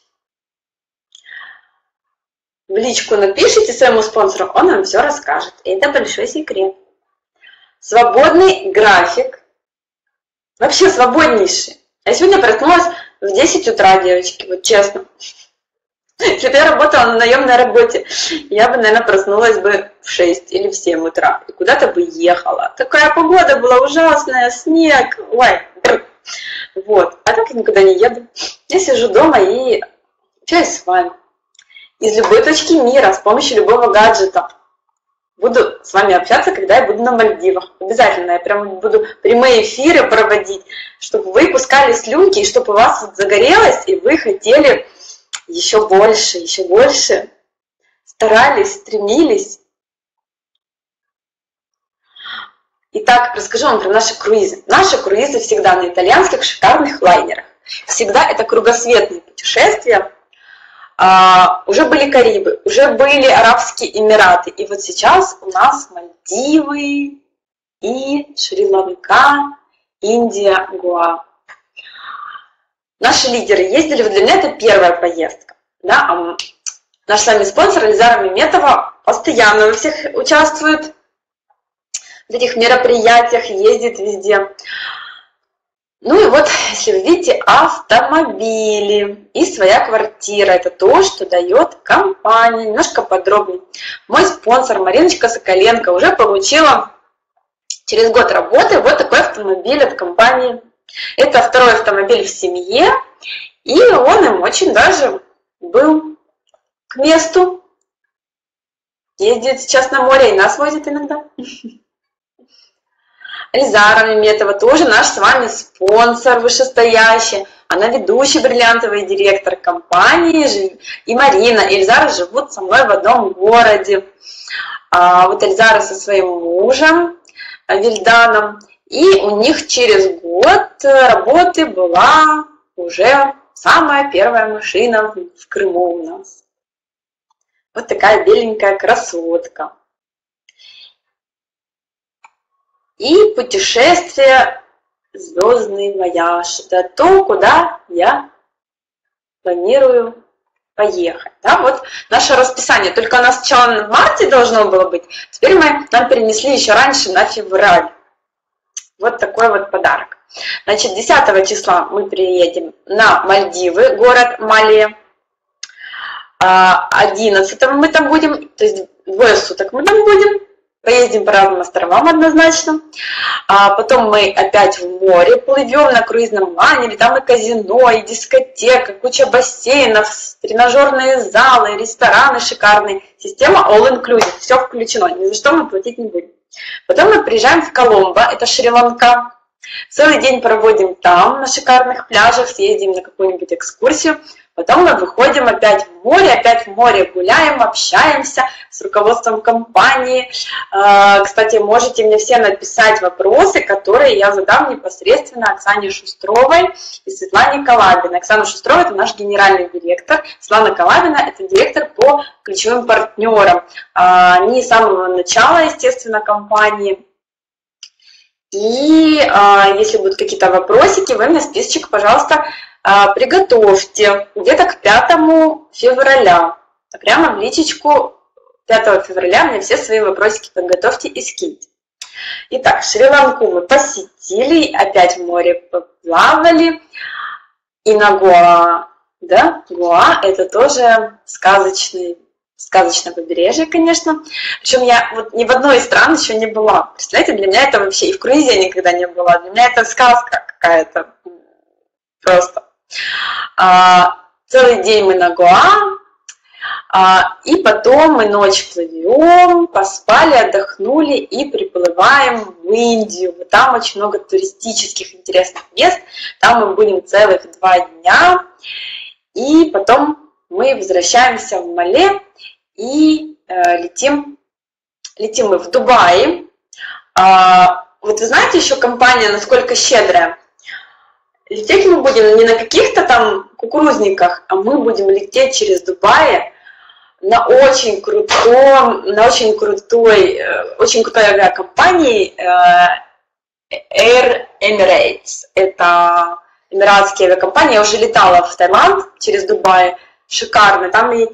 В личку напишите своему спонсору, он вам все расскажет. И это большой секрет. Свободный график. Вообще свободнейший. Я сегодня проснулась в 10 утра, девочки, вот честно. Если бы я работала на наемной работе, я бы, наверное, проснулась бы в 6 или в 7 утра и куда-то бы ехала. Такая погода была ужасная, снег, ой. Вот. А так я никуда не еду. Я сижу дома и общаюсь с вами. Из любой точки мира, с помощью любого гаджета. Буду с вами общаться, когда я буду на Мальдивах. Обязательно. Я прям буду прямые эфиры проводить, чтобы вы пускали слюнки, и чтобы у вас загорелось, и вы хотели еще больше. Старались, стремились. Итак, расскажу вам про наши круизы. Наши круизы всегда на итальянских шикарных лайнерах. Всегда это кругосветные путешествия. Уже были Карибы, уже были Арабские Эмираты. И вот сейчас у нас Мальдивы и Шри-Ланка, Индия, Гоа. Наши лидеры ездили, вот для меня это первая поездка. Да? Наш с вами спонсор Эльзара Меметова постоянно во всех участвует в этих мероприятиях, ездит везде. Ну и вот, если вы видите, автомобили и своя квартира. Это то, что дает компания. Немножко подробнее. Мой спонсор Мариночка Соколенко уже получила через год работы вот такой автомобиль от компании. Это второй автомобиль в семье. И он им очень даже был к месту. Ездит сейчас на море и нас возит иногда. Эльзара Меметова тоже наш с вами спонсор вышестоящий. Она ведущий бриллиантовый директор компании. И Марина, и Эльзара живут со мной в одном городе. Вот Эльзара со своим мужем Вильданом. И у них через год работы была уже самая первая машина в Крыму у нас. Вот такая беленькая красотка. И путешествие «Звездный вояж». Это то, куда я планирую поехать. Да, вот наше расписание. Только у нас сначала в марте должно было быть. Теперь нам перенесли еще раньше на февраль. Вот такой вот подарок. Значит, 10 числа мы приедем на Мальдивы, город Мале. 11 мы там будем, то есть 2 суток мы там будем. Поездим по разным островам однозначно. Потом мы опять в море плывем на круизном лайнере. Там и казино, и дискотека, куча бассейнов, тренажерные залы, рестораны шикарные. Система all inclusive, все включено, ни за что мы платить не будем. Потом мы приезжаем в Коломбо, это Шри-Ланка. Целый день проводим там, на шикарных пляжах, съездим на какую-нибудь экскурсию. Потом мы выходим опять в море гуляем, общаемся с руководством компании. Кстати, можете мне все написать вопросы, которые я задам непосредственно Оксане Шустровой и Светлане Калабиной. Оксана Шустрова – это наш генеральный директор, Светлана Калабина – это директор по ключевым партнерам. Они с самого начала, естественно, компании. И если будут какие-то вопросики, вы мне списочек, пожалуйста, приготовьте где-то к 5 февраля. Прямо в личечку 5 февраля мне все свои вопросики подготовьте и скиньте. Итак, Шри-Ланку мы посетили, опять в море поплавали. И на Гоа, да, Гоа это тоже сказочное побережье, конечно. Причем я вот ни в одной из стран еще не была. Представляете, для меня это вообще и в круизе я никогда не была. Для меня это сказка какая-то просто. Целый день мы на Гоа, и потом мы ночь плывем, поспали, отдохнули и приплываем в Индию. Вот там очень много туристических интересных мест. Там мы будем целых 2 дня. И потом мы возвращаемся в Мале и летим мы в Дубай. Вот вы знаете, еще компания насколько щедрая. Лететь мы будем не на каких-то там кукурузниках, а мы будем лететь через Дубай на очень крутой авиакомпании Air Emirates. Это эмиратские авиакомпании. Я уже летала в Таиланд через Дубай. Шикарно. Там и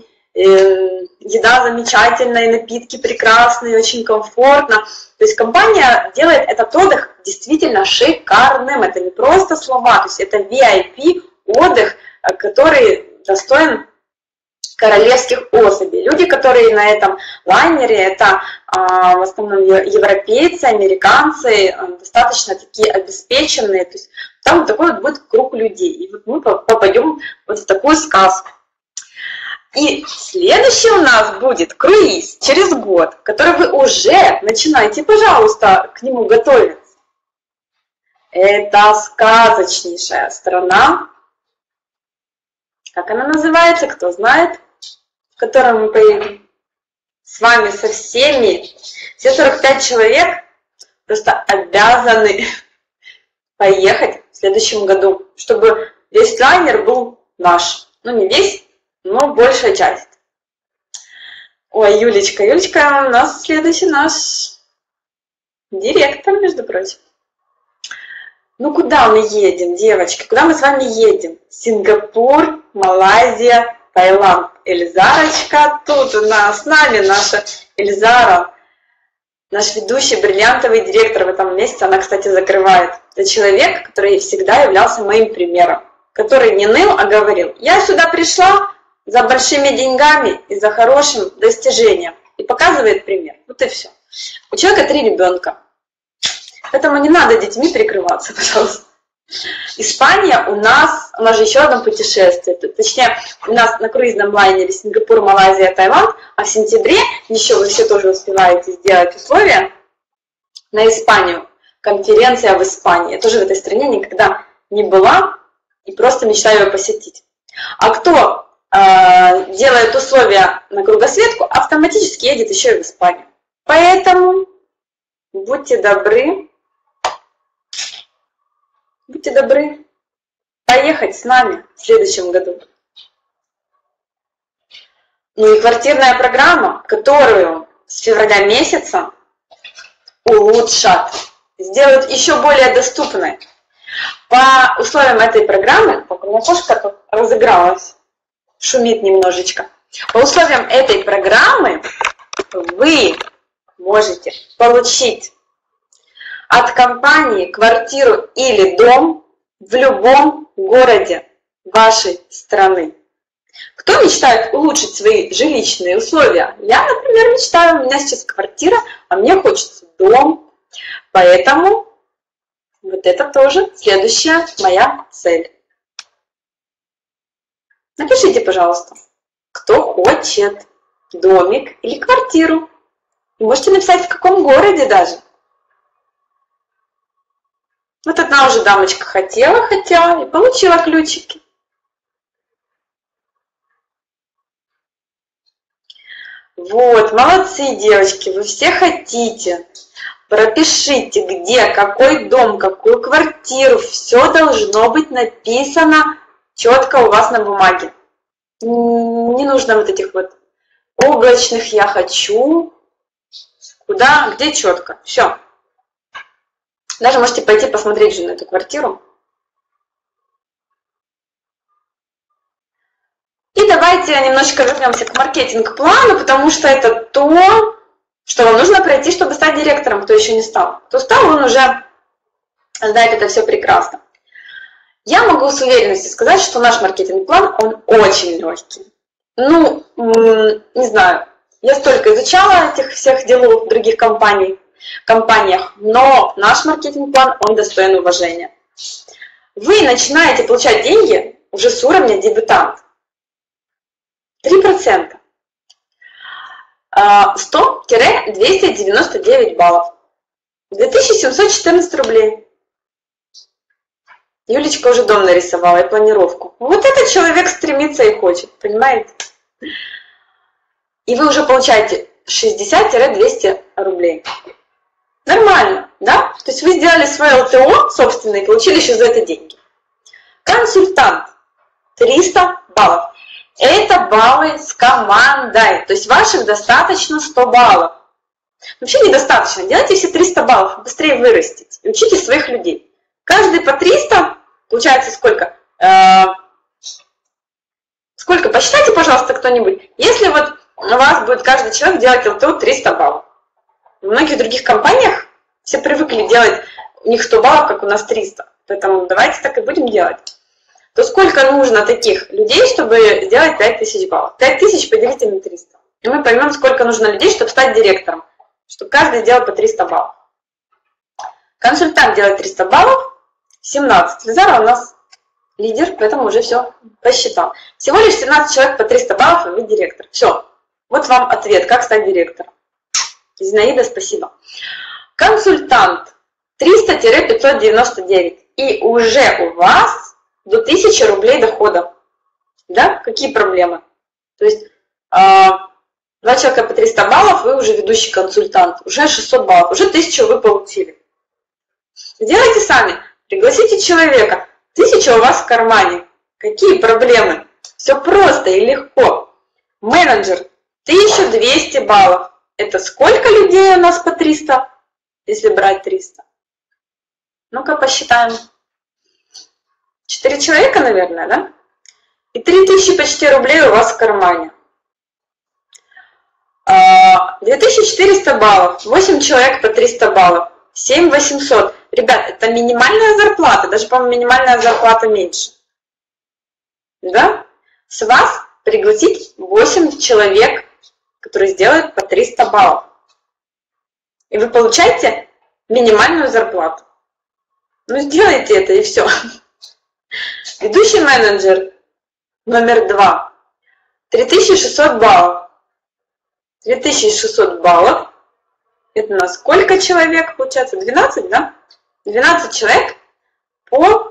еда замечательная, и напитки прекрасные, очень комфортно. То есть компания делает этот отдых действительно шикарным. Это не просто слова, то есть это VIP отдых, который достоин королевских особей. Люди, которые на этом лайнере, это в основном европейцы, американцы, достаточно такие обеспеченные. То есть там такой вот будет круг людей. И вот мы попадем вот в такую сказку. И следующий у нас будет круиз через год, который вы уже начинаете, пожалуйста, к нему готовиться. Это сказочнейшая страна. Как она называется, кто знает, в котором мы поедем? С вами, со всеми. Все 45 человек просто обязаны поехать в следующем году, чтобы весь лайнер был наш. Ну, не весь, но большая часть. Ой, Юлечка у нас следующий наш директор, между прочим. Ну, куда мы едем, девочки? Куда мы с вами едем? Сингапур, Малайзия, Таиланд. Эльзарочка тут у нас, с нами наша Эльзара, наш ведущий, бриллиантовый директор в этом месяце. Она, кстати, закрывает. Это человек, который всегда являлся моим примером, который не ныл, а говорил: я сюда пришла за большими деньгами и за хорошим достижением. И показывает пример. Вот и все. У человека 3 ребенка. Поэтому не надо детьми прикрываться, пожалуйста. Испания у нас же еще одно путешествие. Точнее, у нас на круизном лайнере Сингапур, Малайзия, Таиланд. А в сентябре еще вы все тоже успеваете сделать условия на Испанию. Конференция в Испании. Я тоже в этой стране никогда не была и просто мечтаю ее посетить. А кто делает условия на кругосветку, автоматически едет еще и в Испанию. Поэтому будьте добры поехать с нами в следующем году. Ну и квартирная программа, которую с февраля месяца улучшат, сделают еще более доступной. По условиям этой программы, у меня кошка разыгралась, шумит немножечко. По условиям этой программы вы можете получить от компании квартиру или дом в любом городе вашей страны. Кто мечтает улучшить свои жилищные условия? Я, например, мечтаю, у меня сейчас квартира, а мне хочется дом. Поэтому вот это тоже следующая моя цель. Напишите, пожалуйста, кто хочет домик или квартиру. Вы можете написать, в каком городе даже. Вот одна уже дамочка хотела и получила ключики. Вот, молодцы, девочки, вы все хотите. Пропишите, где, какой дом, какую квартиру. Все должно быть написано четко у вас на бумаге. Не нужно вот этих вот облачных «я хочу». Куда, где четко. Все. Даже можете пойти посмотреть же на эту квартиру. И давайте немножечко вернемся к маркетинг-плану, потому что это то, что вам нужно пройти, чтобы стать директором, кто еще не стал. Кто стал, он уже знает это все прекрасно. Я могу с уверенностью сказать, что наш маркетинг-план, он очень легкий. Ну, не знаю, я столько изучала этих всех делов в других компаниях, но наш маркетинг-план, он достоин уважения. Вы начинаете получать деньги уже с уровня дебютант. 3%. 100-299 баллов. 2714 рублей. Юлечка уже дом нарисовала и планировку. Вот этот человек стремится и хочет, понимаете? И вы уже получаете 60-200 рублей. Нормально, да? То есть вы сделали свое ЛТО собственное и получили еще за это деньги. Консультант. 300 баллов. Это баллы с командой. То есть ваших достаточно 100 баллов. Вообще недостаточно. Делайте все 300 баллов, быстрее вырастите. И учите своих людей. Каждый по 300, получается сколько? Сколько? Посчитайте, пожалуйста, кто-нибудь. Если вот у вас будет каждый человек делать ЛТО 300 баллов. В многих других компаниях все привыкли делать у них 100 баллов, как у нас 300. Поэтому давайте так и будем делать. То сколько нужно таких людей, чтобы сделать 5000 баллов? 5000 поделите на 300. И мы поймем, сколько нужно людей, чтобы стать директором. Чтобы каждый сделал по 300 баллов. Консультант делает 300 баллов. 17. Лизара у нас лидер, поэтому уже все посчитал. Всего лишь 17 человек по 300 баллов, и вы директор. Все. Вот вам ответ, как стать директором. Зинаида, спасибо. Консультант 300-599. И уже у вас до 1000 рублей дохода. Да? Какие проблемы? То есть 2 человека по 300 баллов, вы уже ведущий консультант. Уже 600 баллов. Уже 1000 вы получили. Сделайте сами. Пригласите человека. 1000 у вас в кармане. Какие проблемы? Все просто и легко. Менеджер. 1200 баллов. Это сколько людей у нас по 300? Если брать 300. Ну-ка посчитаем. 4 человека, наверное, да? И 3000 почти рублей у вас в кармане. 2400 баллов. 8 человек по 300 баллов. 7800. Ребят, это минимальная зарплата. Даже, по-моему, минимальная зарплата меньше. Да? С вас пригласить 8 человек, которые сделают по 300 баллов. И вы получаете минимальную зарплату. Ну, сделайте это и все. Ведущий менеджер номер 2. 3600 баллов. 3600 баллов. Это на сколько человек получается? 12, да? 12 человек по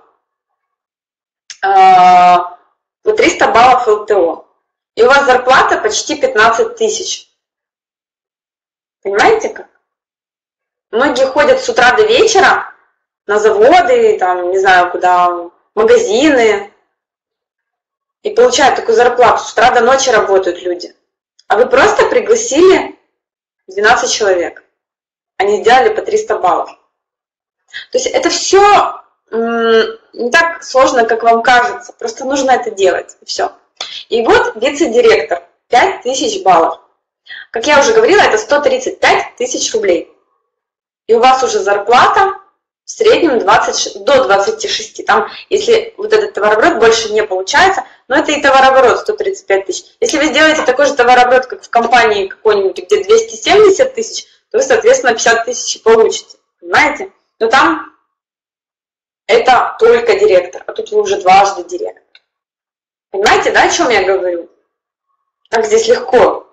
300 баллов ЛТО. И у вас зарплата почти 15 тысяч. Понимаете как? Многие ходят с утра до вечера на заводы, там, не знаю куда, магазины. И получают такую зарплату. С утра до ночи работают люди. А вы просто пригласили 12 человек. Они сделали по 300 баллов. То есть это все не так сложно, как вам кажется. Просто нужно это делать. И все. И вот вице-директор. 5000 баллов. Как я уже говорила, это 135 тысяч рублей. и у вас уже зарплата в среднем 20, до 26. Там, если вот этот товарооборот больше не получается, но это и товарооборот 135 тысяч. Если вы сделаете такой же товарооборот, как в компании какой-нибудь, где 270 тысяч, то вы, соответственно, 50 тысяч получите. Понимаете? Но там это только директор, а тут вы уже дважды директор. Понимаете, да, о чем я говорю? Как здесь легко.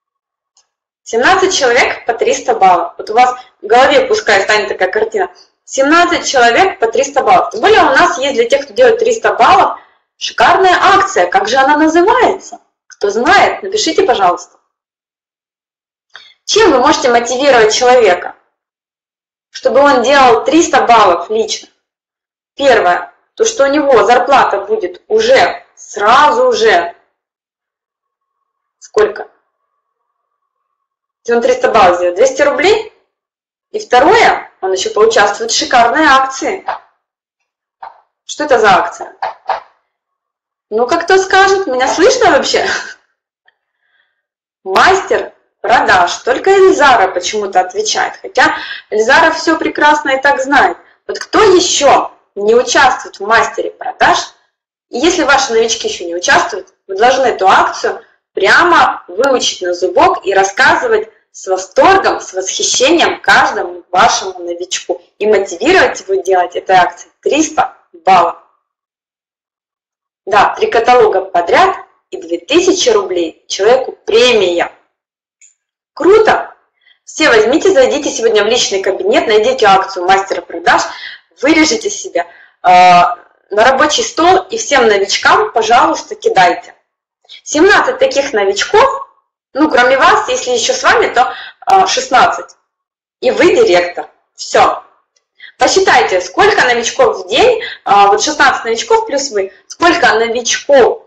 17 человек по 300 баллов. Вот у вас в голове пускай станет такая картина. 17 человек по 300 баллов. Тем более у нас есть для тех, кто делает 300 баллов, шикарная акция. Как же она называется? Кто знает, напишите, пожалуйста. Чем вы можете мотивировать человека, чтобы он делал 300 баллов лично? Первое, то что у него зарплата будет уже, сразу же, сколько? Если он 300 баллов сделает, 200 рублей. И второе, он еще поучаствует в шикарной акции. Что это за акция? Ну-ка, кто скажет? Меня слышно вообще? Мастер продаж. Только Эльзара почему-то отвечает. Хотя Эльзара все прекрасно и так знает. Вот кто еще не участвует в мастере продаж, и если ваши новички еще не участвуют, вы должны эту акцию прямо выучить на зубок и рассказывать с восторгом, с восхищением каждому вашему новичку. И мотивировать его делать этой акцией 300 баллов. Да, 3 каталога подряд и 2000 рублей человеку премия. Круто! Все возьмите, зайдите сегодня в личный кабинет, найдите акцию мастера продаж, вырежите себе на рабочий стол и всем новичкам, пожалуйста, кидайте. 17 таких новичков, ну, кроме вас, если еще с вами, то 16. И вы директор. Все. Посчитайте, сколько новичков в день, вот 16 новичков плюс вы, сколько новичков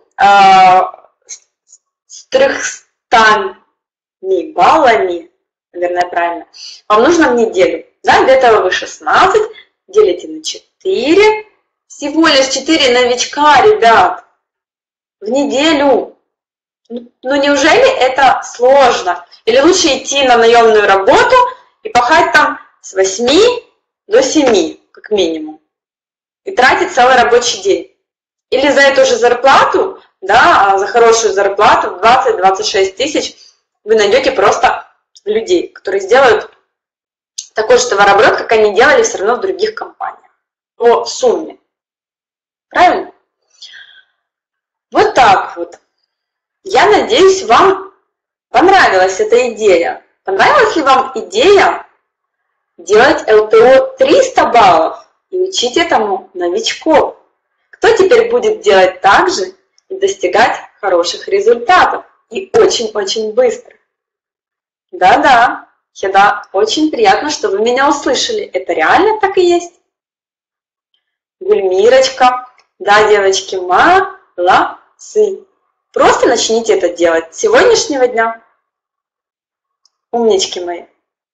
с 300 баллами, наверное, правильно, вам нужно в неделю. Да, для этого вы 16 делите на 4. Всего лишь 4 новичка, ребят, в неделю. Ну неужели это сложно? Или лучше идти на наемную работу и пахать там с 8 до 7, как минимум, и тратить целый рабочий день. Или за эту же зарплату, да, за хорошую зарплату, 20-26 тысяч, вы найдете просто людей, которые сделают такой же товарооборот, как они делали все равно в других компаниях. По сумме. Правильно? Вот так вот. Я надеюсь, вам понравилась эта идея. Понравилась ли вам идея делать ЛТО 300 баллов и учить этому новичков? Кто теперь будет делать так же и достигать хороших результатов? И очень-очень быстро. Да-да, Хеда, очень приятно, что вы меня услышали. Это реально так и есть. Гульмирочка. Да, девочки, молодцы. Просто начните это делать с сегодняшнего дня. Умнички мои.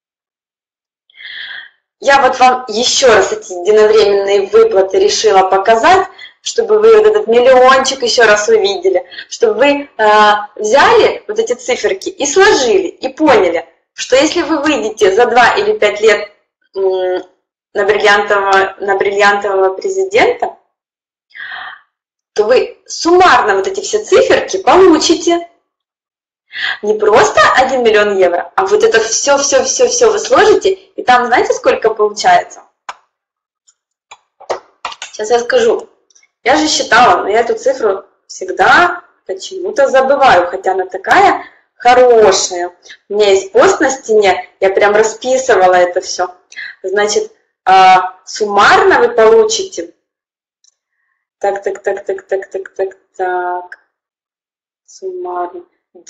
Я вот вам еще раз эти единовременные выплаты решила показать, чтобы вы вот этот миллиончик еще раз увидели, чтобы вы взяли вот эти циферки и сложили, и поняли, что если вы выйдете за 2 или 5 лет на бриллиантового президента, то вы суммарно вот эти все циферки получите. Не просто 1 миллион евро, а вот это все вы сложите, и там знаете, сколько получается? Сейчас я скажу. Я же считала, но я эту цифру всегда почему-то забываю, хотя она такая хорошая. У меня есть пост на стене, я прям расписывала это все. Значит, суммарно вы получите... Так. Суммарно.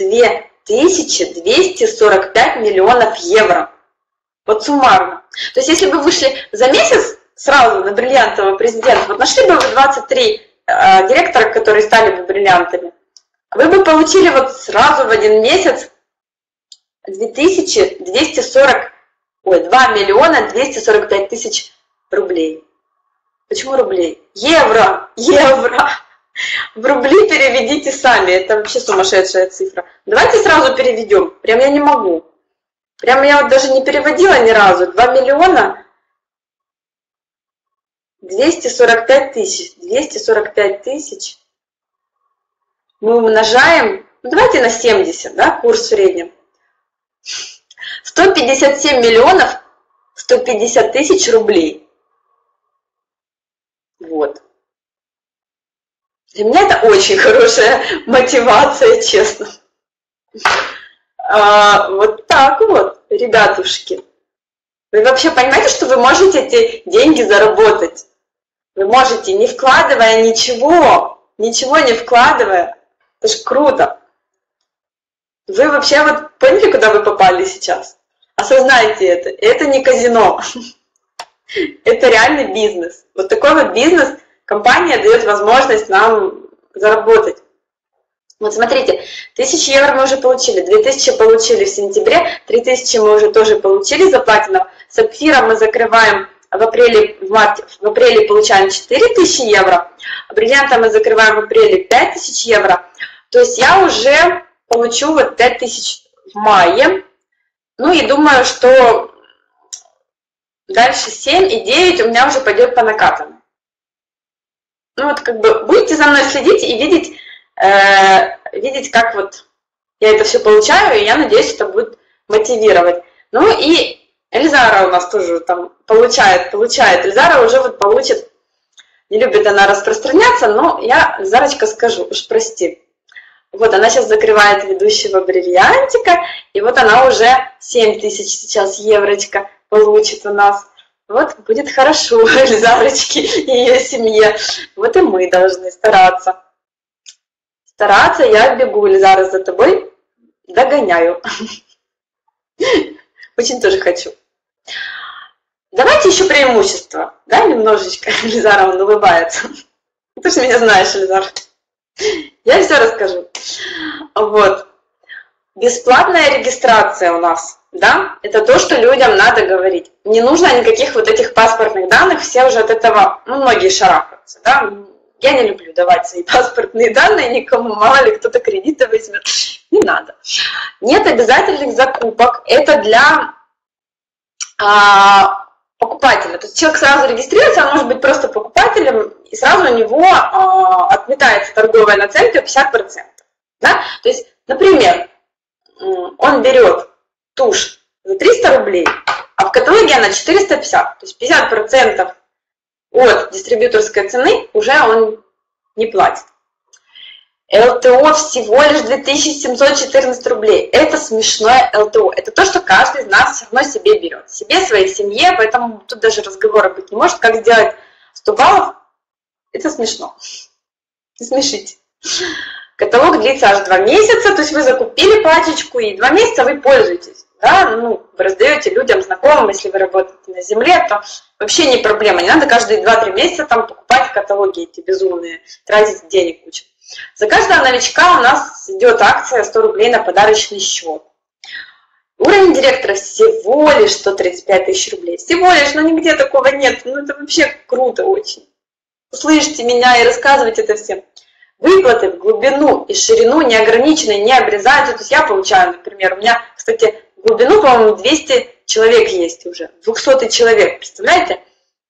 2245 миллионов евро. Вот суммарно. То есть, если бы вышли за месяц сразу на бриллиантового президента, вот нашли бы вы 23 директора, которые стали бы бриллиантами, вы бы получили вот сразу в один месяц 2 миллиона 245 тысяч рублей. Почему рублей? Евро! В рубли переведите сами, это вообще сумасшедшая цифра. Давайте сразу переведем, прям я не могу. Прямо я вот даже не переводила ни разу. 2 миллиона 245 тысяч. 245 тысяч мы умножаем, ну, давайте на 70, да, курс в среднем. 157 миллионов 150 тысяч рублей. Вот. Для меня это очень хорошая мотивация, честно. Вот так вот, ребятушки. Вы вообще понимаете, что вы можете эти деньги заработать? Вы можете, не вкладывая ничего не вкладывая. Это ж круто. Вы вообще вот поняли, куда вы попали сейчас? Осознайте это. Это не казино. Это реальный бизнес. Вот такой вот бизнес компания дает возможность нам заработать. Вот смотрите, 1000 евро мы уже получили, 2000 получили в сентябре, 3000 мы уже тоже получили за платином. Сапфира мы закрываем в апреле, в апреле получаем 4000 евро, бриллианта мы закрываем в апреле 5000 евро. То есть я уже получу вот 5000 в мае. Ну и думаю, что дальше 7 и 9 у меня уже пойдет по накатанной. Ну вот как бы будете за мной следить и видеть, как вот я это все получаю, и я надеюсь, это будет мотивировать. Ну и Эльзара у нас тоже там получает. Эльзара уже вот получит, не любит она распространяться, но я, Эльзарочка, скажу, уж прости. Вот она сейчас закрывает ведущего бриллиантика, и вот она уже 7000 сейчас еврочка получит у нас. Вот будет хорошо Эльзарочке и ее семье. Вот и мы должны стараться. Стараться, я бегу, Эльзара, за тобой, догоняю. Очень тоже хочу. Давайте еще преимущества, да, немножечко. Эльзара, он улыбается. Ты же меня знаешь, Эльзар. Я все расскажу. Вот. Бесплатная регистрация у нас, да, это то, что людям надо говорить. Не нужно никаких вот этих паспортных данных, все уже от этого, ну, многие шарахаются, да. Я не люблю давать свои паспортные данные никому, мало ли кто-то кредиты возьмет. Не надо. Нет обязательных закупок, это для покупателя. То есть человек сразу регистрируется, он может быть просто покупателем, и сразу у него отметается торговая наценка 50%. Да? То есть, например, он берет тушь за 300 рублей, а в каталоге она 450. То есть 50% от дистрибьюторской цены уже он не платит. ЛТО всего лишь 2714 рублей. Это смешное ЛТО. Это то, что каждый из нас все равно себе берет. Себе, своей семье, поэтому тут даже разговора быть не может. Как сделать 100 баллов? Это смешно. Не смешите. Каталог длится аж 2 месяца, то есть вы закупили пачечку, и 2 месяца вы пользуетесь. Да? Ну, вы раздаете людям, знакомым, если вы работаете на земле, то вообще не проблема. Не надо каждые 2-3 месяца там покупать каталоги эти безумные, тратить денег кучу. За каждого новичка у нас идет акция 100 рублей на подарочный счет. Уровень директора всего лишь 135 тысяч рублей. Всего лишь, но нигде такого нет. Ну это вообще круто очень. Услышьте меня и рассказывайте это всем. Выплаты в глубину и ширину неограниченные, не обрезаются. То есть я получаю, например, у меня, кстати, в глубину, по-моему, 200 человек есть уже. 200 человек, представляете?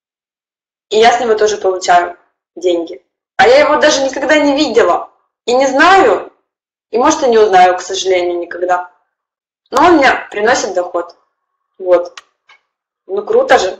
И я с него тоже получаю деньги. А я его даже никогда не видела. И не знаю, и может и не узнаю, к сожалению, никогда. Но он мне приносит доход. Вот. Ну круто же.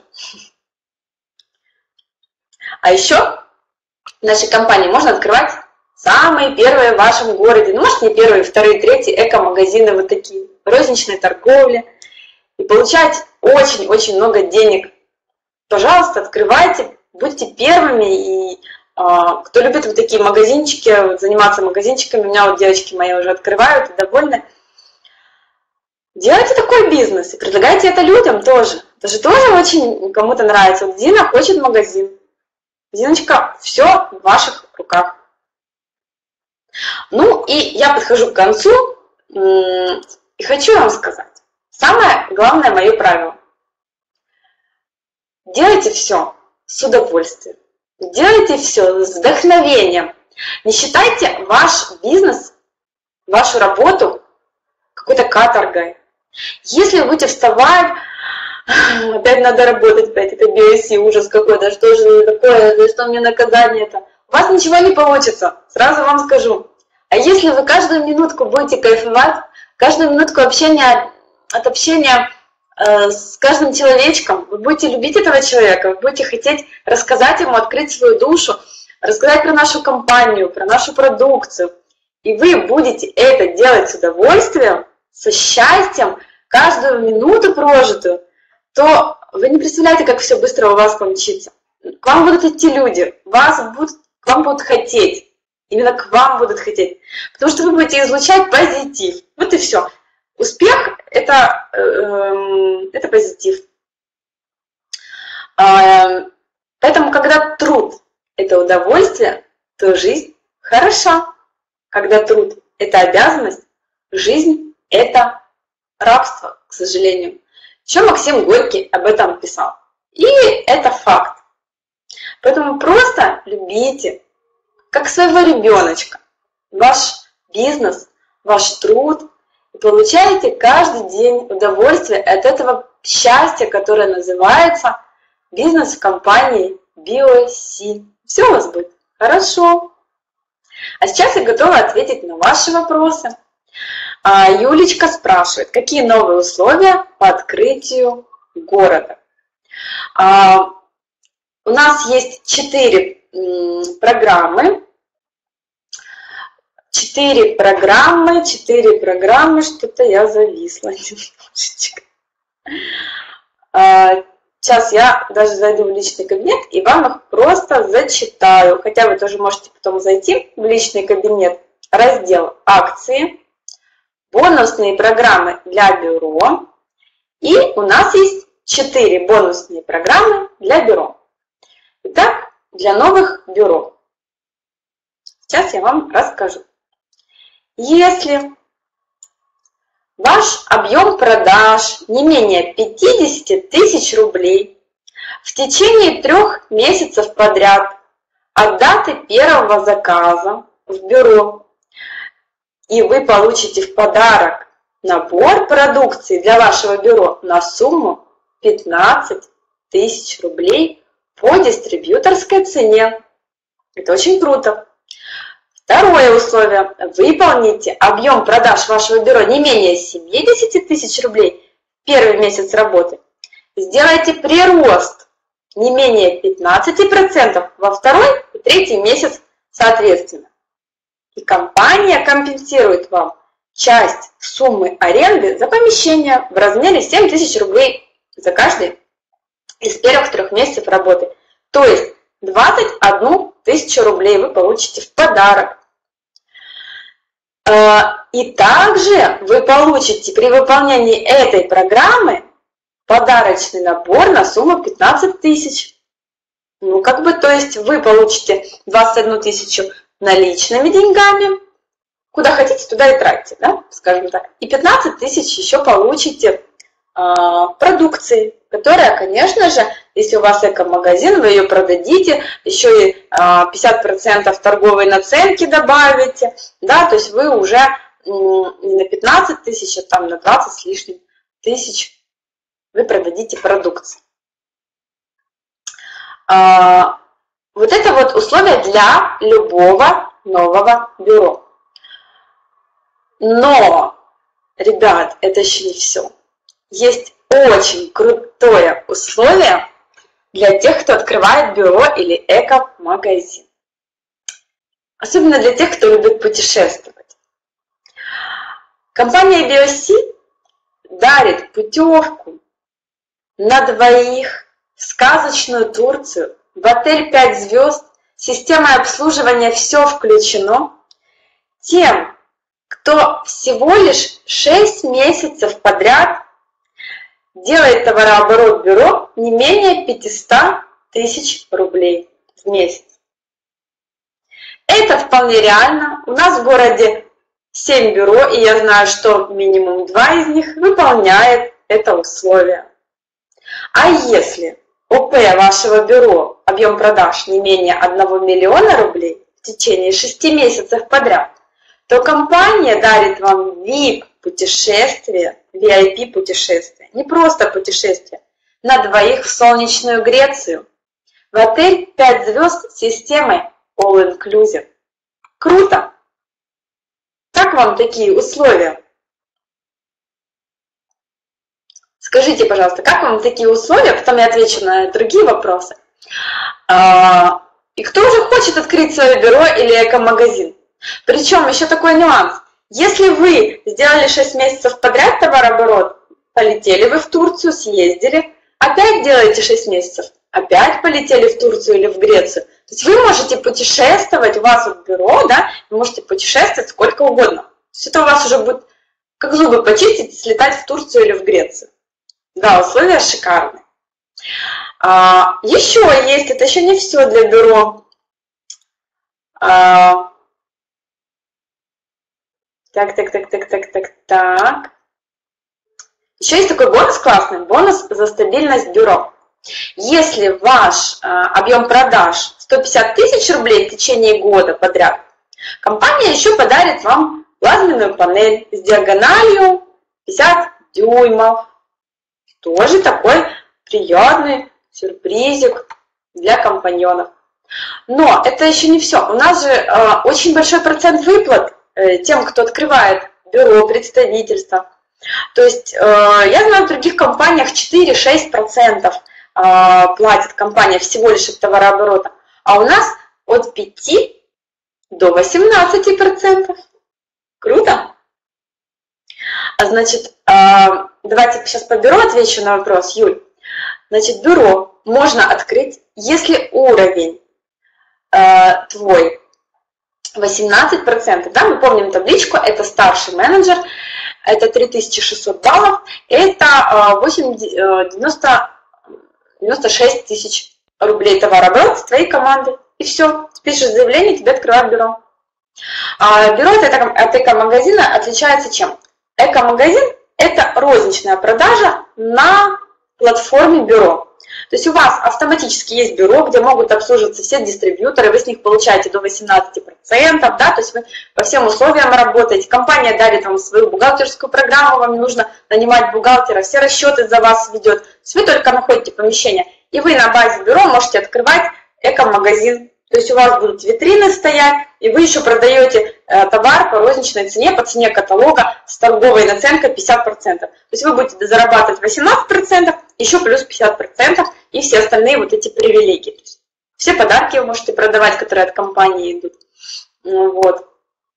А еще в нашей компании можно открывать самые первые в вашем городе. Ну, может, не первые, вторые, третьи эко-магазины вот такие. Розничной торговли. И получать очень-очень много денег. Пожалуйста, открывайте, будьте первыми. И кто любит вот такие магазинчики, вот заниматься магазинчиками, у меня вот девочки мои уже открывают и довольны. Делайте такой бизнес и предлагайте это людям тоже. Это же тоже очень кому-то нравится. Вот Дина хочет магазин. Диночка, все в ваших руках. Ну и я подхожу к концу и хочу вам сказать. Самое главное мое правило. Делайте все с удовольствием. Делайте все с вдохновением. Не считайте ваш бизнес, вашу работу какой-то каторгой. Если вы будете вставать, опять надо работать, опять это BOC, ужас какой-то, что же такое, за что мне наказание это, у вас ничего не получится, сразу вам скажу. А если вы каждую минутку будете кайфовать, каждую минутку от общения с каждым человечком, вы будете любить этого человека, вы будете хотеть рассказать ему, открыть свою душу, рассказать про нашу компанию, про нашу продукцию, и вы будете это делать с удовольствием, со счастьем, каждую минуту прожитую, то вы не представляете, как все быстро у вас получится. К вам будут идти люди, к вам будут хотеть, именно к вам будут хотеть, потому что вы будете излучать позитив. Вот и все. Успех – это позитив. Поэтому, когда труд – это удовольствие, то жизнь хороша. Когда труд – это обязанность, жизнь – это рабство, к сожалению. Еще Максим Горький об этом писал. И это факт. Поэтому просто любите, как своего ребеночка, ваш бизнес, ваш труд, и получаете каждый день удовольствие от этого счастья, которое называется бизнес в компании BOC. Все у вас будет хорошо. А сейчас я готова ответить на ваши вопросы. Юлечка спрашивает, какие новые условия по открытию города? У нас есть 4 программы. 4 программы, что-то я зависла немножечко. Сейчас я даже зайду в личный кабинет и вам их просто зачитаю. Хотя вы тоже можете потом зайти в личный кабинет. Раздел «Акции», бонусные программы для бюро. И у нас есть 4 бонусные программы для бюро. Итак, для новых бюро. Сейчас я вам расскажу. Если ваш объем продаж не менее 50 тысяч рублей в течение 3 месяцев подряд от даты первого заказа в бюро, и вы получите в подарок набор продукции для вашего бюро на сумму 15 тысяч рублей по дистрибьюторской цене. Это очень круто. Второе условие. Выполните объем продаж вашего бюро не менее 70 тысяч рублей в первый месяц работы. Сделайте прирост не менее 15% во второй и третий месяц соответственно. И компания компенсирует вам часть суммы аренды за помещение в размере 7 тысяч рублей за каждый из первых 3 месяцев работы. То есть 21 тысячу рублей вы получите в подарок. И также вы получите при выполнении этой программы подарочный набор на сумму 15 тысяч. Ну, то есть вы получите 21 тысячу наличными деньгами, куда хотите, туда и тратите, да, скажем так. И 15 тысяч еще получите продукции, которая, конечно же, если у вас эко-магазин, вы ее продадите, еще и 50% торговой наценки добавите, да, то есть вы уже не на 15 тысяч, а там на 20 с лишним тысяч вы продадите продукции. Вот это вот условия для любого нового бюро. Но, ребят, это еще не все. Есть очень крутое условие для тех, кто открывает бюро или эко-магазин. Особенно для тех, кто любит путешествовать. Компания BOC дарит путевку на 2 в сказочную Турцию, в отель 5 звезд, системой обслуживания все включено, тем, кто всего лишь 6 месяцев подряд делает товарооборот бюро не менее 500 тысяч рублей в месяц. Это вполне реально. У нас в городе 7 бюро, и я знаю, что минимум 2 из них выполняет это условие. А если ОП вашего бюро объем продаж не менее 1 миллиона рублей в течение 6 месяцев подряд, то компания дарит вам VIP-путешествие VIP путешествие. Не просто путешествие. На двоих в солнечную Грецию. В отель 5 звезд с системой All Inclusive. Круто! Как вам такие условия? Скажите, пожалуйста, как вам такие условия? Потом я отвечу на другие вопросы. И кто уже хочет открыть свое бюро или эко-магазин? Причем еще такой нюанс. Если вы сделали 6 месяцев подряд товарооборот, полетели вы в Турцию, съездили, опять делаете 6 месяцев, опять полетели в Турцию или в Грецию. То есть вы можете путешествовать, у вас вот бюро, да, вы можете путешествовать сколько угодно. То есть это у вас уже будет, как зубы почистить, слетать в Турцию или в Грецию. Да, условия шикарные. Еще есть, это еще не все для бюро. Так. Еще есть такой бонус классный, бонус за стабильность бюро. Если ваш объем продаж 150 тысяч рублей в течение года подряд, компания еще подарит вам плазменную панель с диагональю 50 дюймов. Тоже такой приятный сюрпризик для компаньонов. Но это еще не все. У нас же очень большой процент выплат тем, кто открывает бюро, представительство. То есть я знаю, в других компаниях 4-6% платит компания всего лишь от товарооборота, а у нас от 5 до 18%. Круто? Значит, давайте сейчас по бюро отвечу на вопрос, Юль. Значит, бюро можно открыть, если уровень твой 18%, да, мы помним табличку, это старший менеджер, это 3600 баллов, это 96 тысяч рублей товарооборот с твоей команды. И все, пишешь заявление, тебе открывают бюро. Бюро от эко-магазина отличается чем? Эко-магазин – это розничная продажа на платформе бюро. То есть у вас автоматически есть бюро, где могут обслуживаться все дистрибьюторы, вы с них получаете до 18%, да, то есть вы по всем условиям работаете. Компания дарит вам свою бухгалтерскую программу, вам не нужно нанимать бухгалтера, все расчеты за вас ведет. То есть вы только находите помещение, и вы на базе бюро можете открывать эко-магазин. То есть у вас будут витрины стоять, и вы еще продаете товар по розничной цене, по цене каталога с торговой наценкой 50%. То есть вы будете зарабатывать 18%, еще плюс 50% и все остальные вот эти привилегии. То есть все подарки вы можете продавать, которые от компании идут. Вот.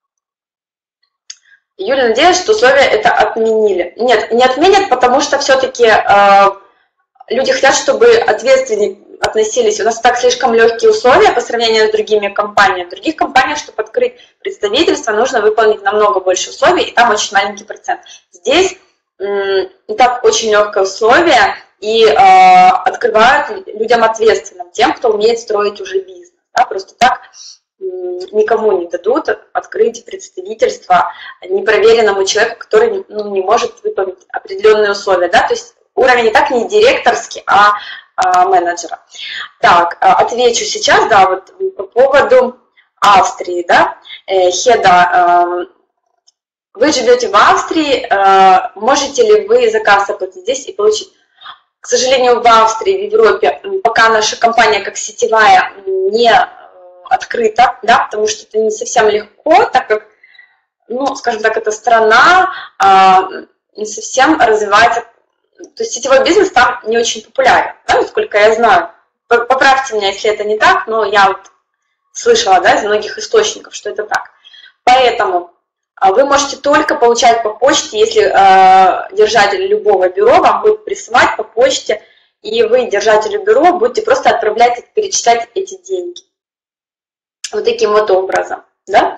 Юля, надеюсь, что условия это отменили. Нет, не отменят, потому что все-таки люди хотят, чтобы ответственнее относились. У нас так слишком легкие условия по сравнению с другими компаниями. В других компаниях, чтобы открыть представительство, нужно выполнить намного больше условий, и там очень маленький процент. Здесь и так очень легкое условие, и открывают людям ответственным, тем, кто умеет строить уже бизнес. Да? Просто так никому не дадут открыть представительство непроверенному человеку, который не может выполнить определенные условия. Да? То есть уровень и так не директорский, а менеджера. Так, отвечу сейчас, да, вот по поводу Австрии, да, Хеда, вы живете в Австрии, можете ли вы заказ оплатить здесь и получить? К сожалению, в Австрии, в Европе, пока наша компания как сетевая не открыта, да, потому что это не совсем легко, так как, ну, скажем так, эта страна не совсем развивается. То есть сетевой бизнес там не очень популярен, да, насколько я знаю. Поправьте меня, если это не так, но я вот слышала, да, из многих источников, что это так. Поэтому вы можете только получать по почте, если держатель любого бюро вам будет присылать по почте, и вы, держателю бюро, будете просто отправлять, перечислять эти деньги. Вот таким вот образом, да.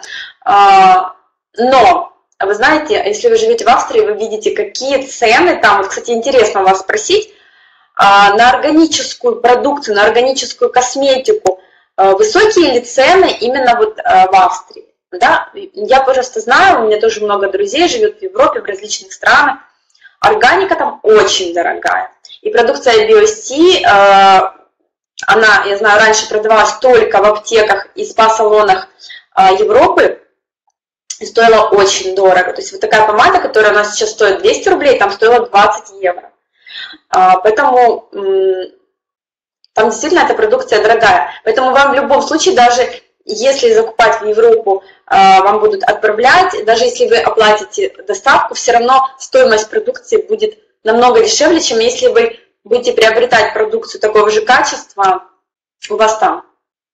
Но вы знаете, если вы живете в Австрии, вы видите, какие цены там. Вот, кстати, интересно вас спросить, на органическую продукцию, на органическую косметику, высокие ли цены именно вот в Австрии? Да? Я просто знаю, у меня тоже много друзей живет в Европе, в различных странах. Органика там очень дорогая. И продукция BioC, она, я знаю, раньше продавалась только в аптеках и спа-салонах Европы. и стоила очень дорого. То есть вот такая помада, которая у нас сейчас стоит 200 рублей, там стоила 20 евро. Поэтому там действительно эта продукция дорогая. Поэтому вам в любом случае, даже если закупать в Европу, вам будут отправлять, даже если вы оплатите доставку, все равно стоимость продукции будет намного дешевле, чем если вы будете приобретать продукцию такого же качества у вас там.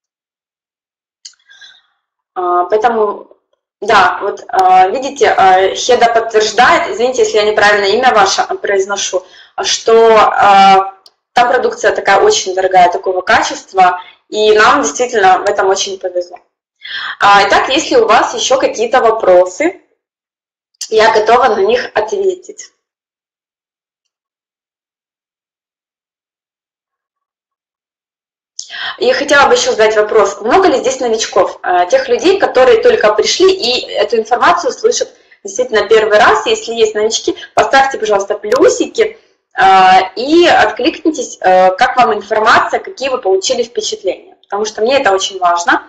Поэтому, да, вот видите, Хеда подтверждает, извините, если я неправильно имя ваше произношу, что там продукция такая очень дорогая, такого качества, и нам действительно в этом очень повезло. Итак, если у вас еще какие-то вопросы, я готова на них ответить. И хотела бы еще задать вопрос, много ли здесь новичков, тех людей, которые только пришли и эту информацию слышат действительно первый раз. Если есть новички, поставьте, пожалуйста, плюсики и откликнитесь, как вам информация, какие вы получили впечатления, потому что мне это очень важно.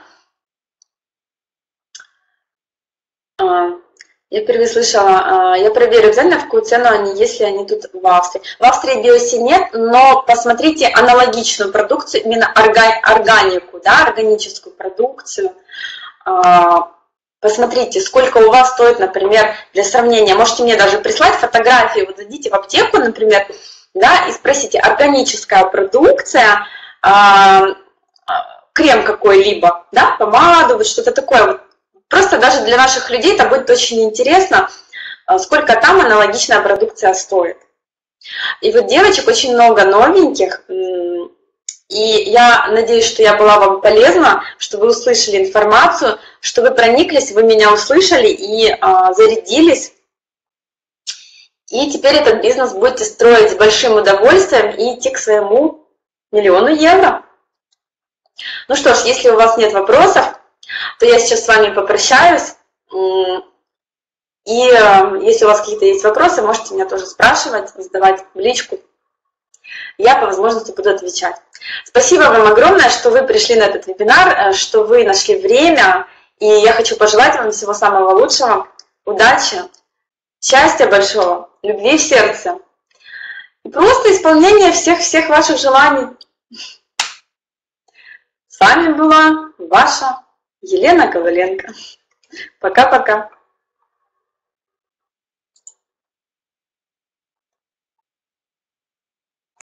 Я впервые слышала, я проверю обязательно, в какую цену они, если они тут в Австрии. В Австрии Биоси нет, но посмотрите аналогичную продукцию, именно органику, да, органическую продукцию. Посмотрите, сколько у вас стоит, например, для сравнения. Можете мне даже прислать фотографии, вот зайдите в аптеку, например, да, и спросите, органическая продукция, крем какой-либо, да, помаду, вот что-то такое вот. Просто даже для наших людей это будет очень интересно, сколько там аналогичная продукция стоит. И вот девочек очень много новеньких, и я надеюсь, что я была вам полезна, что вы услышали информацию, что вы прониклись, вы меня услышали и зарядились. И теперь этот бизнес будете строить с большим удовольствием и идти к своему 1 000 000 евро. Ну что ж, если у вас нет вопросов, то я сейчас с вами попрощаюсь. И если у вас какие-то есть вопросы, можете меня тоже спрашивать, задавать в личку. Я по возможности буду отвечать. Спасибо вам огромное, что вы пришли на этот вебинар, что вы нашли время. И я хочу пожелать вам всего самого лучшего, удачи, счастья большого, любви в сердце. И просто исполнения всех ваших желаний. С вами была ваша Елена Коваленко. Пока-пока.